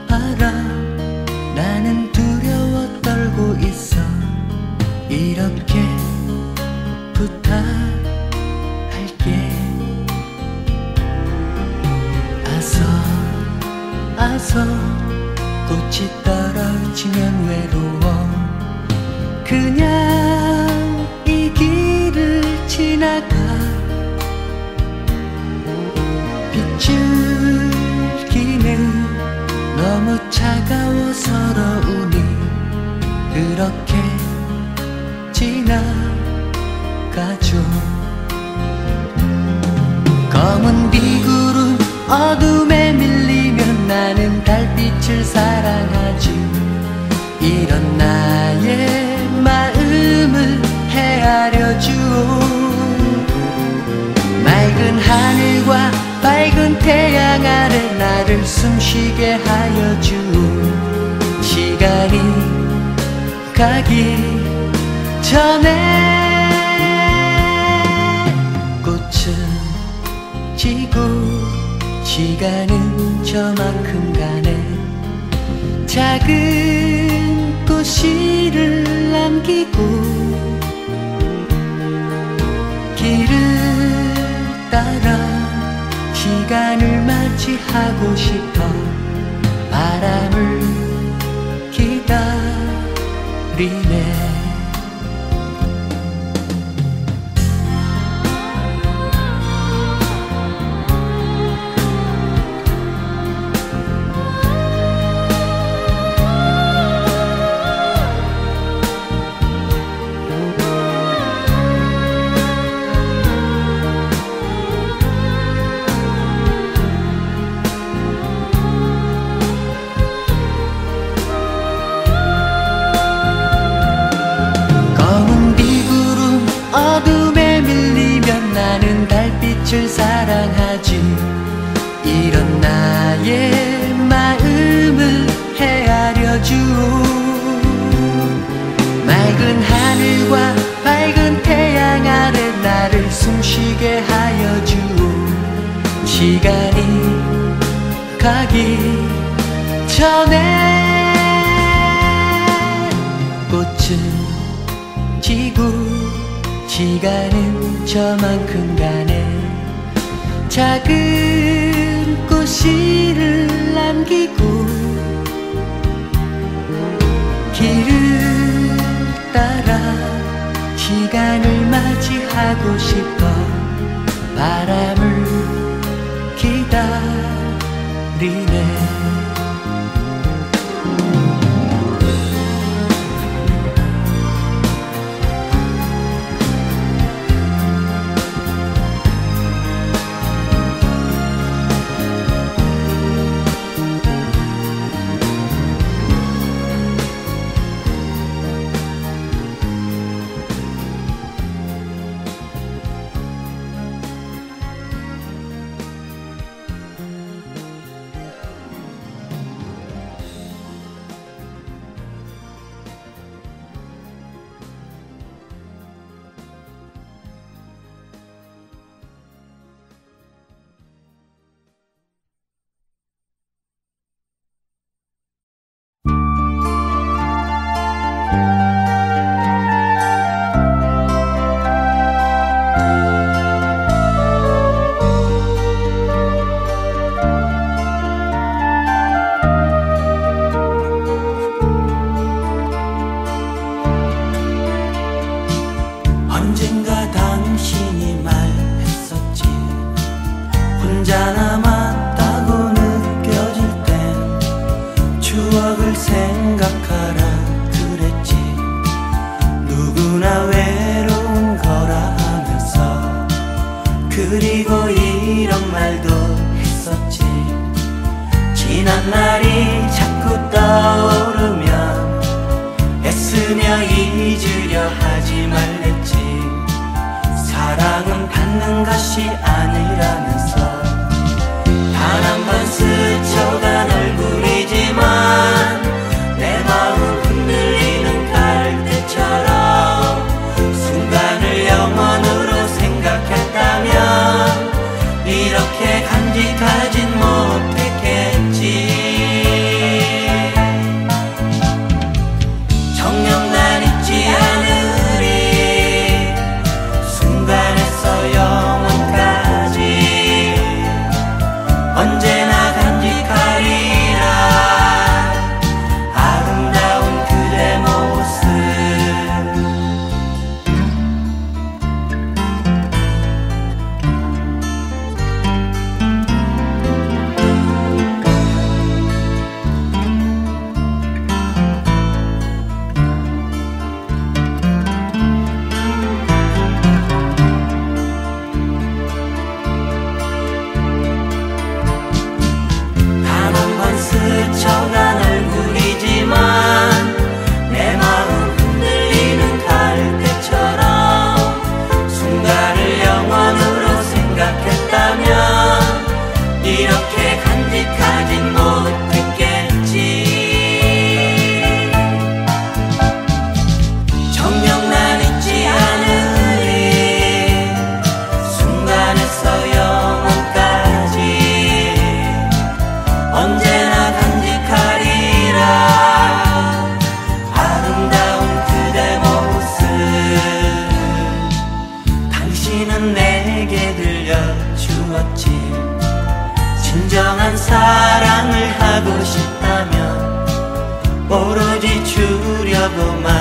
나는 두려워 떨고 있어 이렇게 부탁할게 아서 꽃이 떨어지면 외로워 그냥 이 길을 지나가 빗줄기는 너무 차가워 서러우니 그렇게 지나가죠 검은 비구름 어둠에 밀리면 나는 달빛을 사랑하지 이런 나의 마음을 헤아려 주오 맑은 하늘과 밝은 태양 아래 나를 숨쉬게 하여 주오 시간이 가기 전에 꽃은 지고 시간은 저만큼 가네 작은 꽃씨를 남기고 길을 따라 시간을 맞이하고 싶어 바람을 기다리네 빛을 사랑하지 이런 나의 마음을 헤아려 주오 맑은 하늘과 밝은 태양 아래 나를 숨쉬게 하여 주오 시간이 가기 전에 꽃은 지고 시간은 저만큼 가네 작은 꽃씨를 남기고 길을 따라 시간을 맞이하고 싶어 바람을 기다리네. 언젠가 당신이 말했었지. 혼자 남았다고 느껴질 땐 추억을 생각하라 그랬지. 누구나 외로운 거라 하면서 그리고 이런 말도 했었지. 지난 날이 자꾸 떠오르면 애쓰며 잊으려 하지 말랬지. 사랑은 받는 것이 아니라면서 단 한 번 스쳐간 얼굴이지만 내 마음 흔들리는 갈대처럼 순간을 영원으로 생각했다면 이렇게 간직하진 못했겠지. 정녕 난 잊지 않으리 순간에서 영원까지 언제나 간직하리라 아름다운 그대 모습. 단 한 번 스쳐간 얼굴이지만 내 마음 흔들리는 갈대처럼 순간을 영원으로 생각했다면 이렇게 간직하진 못했겠지. 정녕 난 잊지 않으리 순간에서 영원까지 언제나 간직하리라 아름다운 그대 모습. 당신은 내게 들려주었지. 진정한 사랑을 하고 싶다면 오로지 주려고만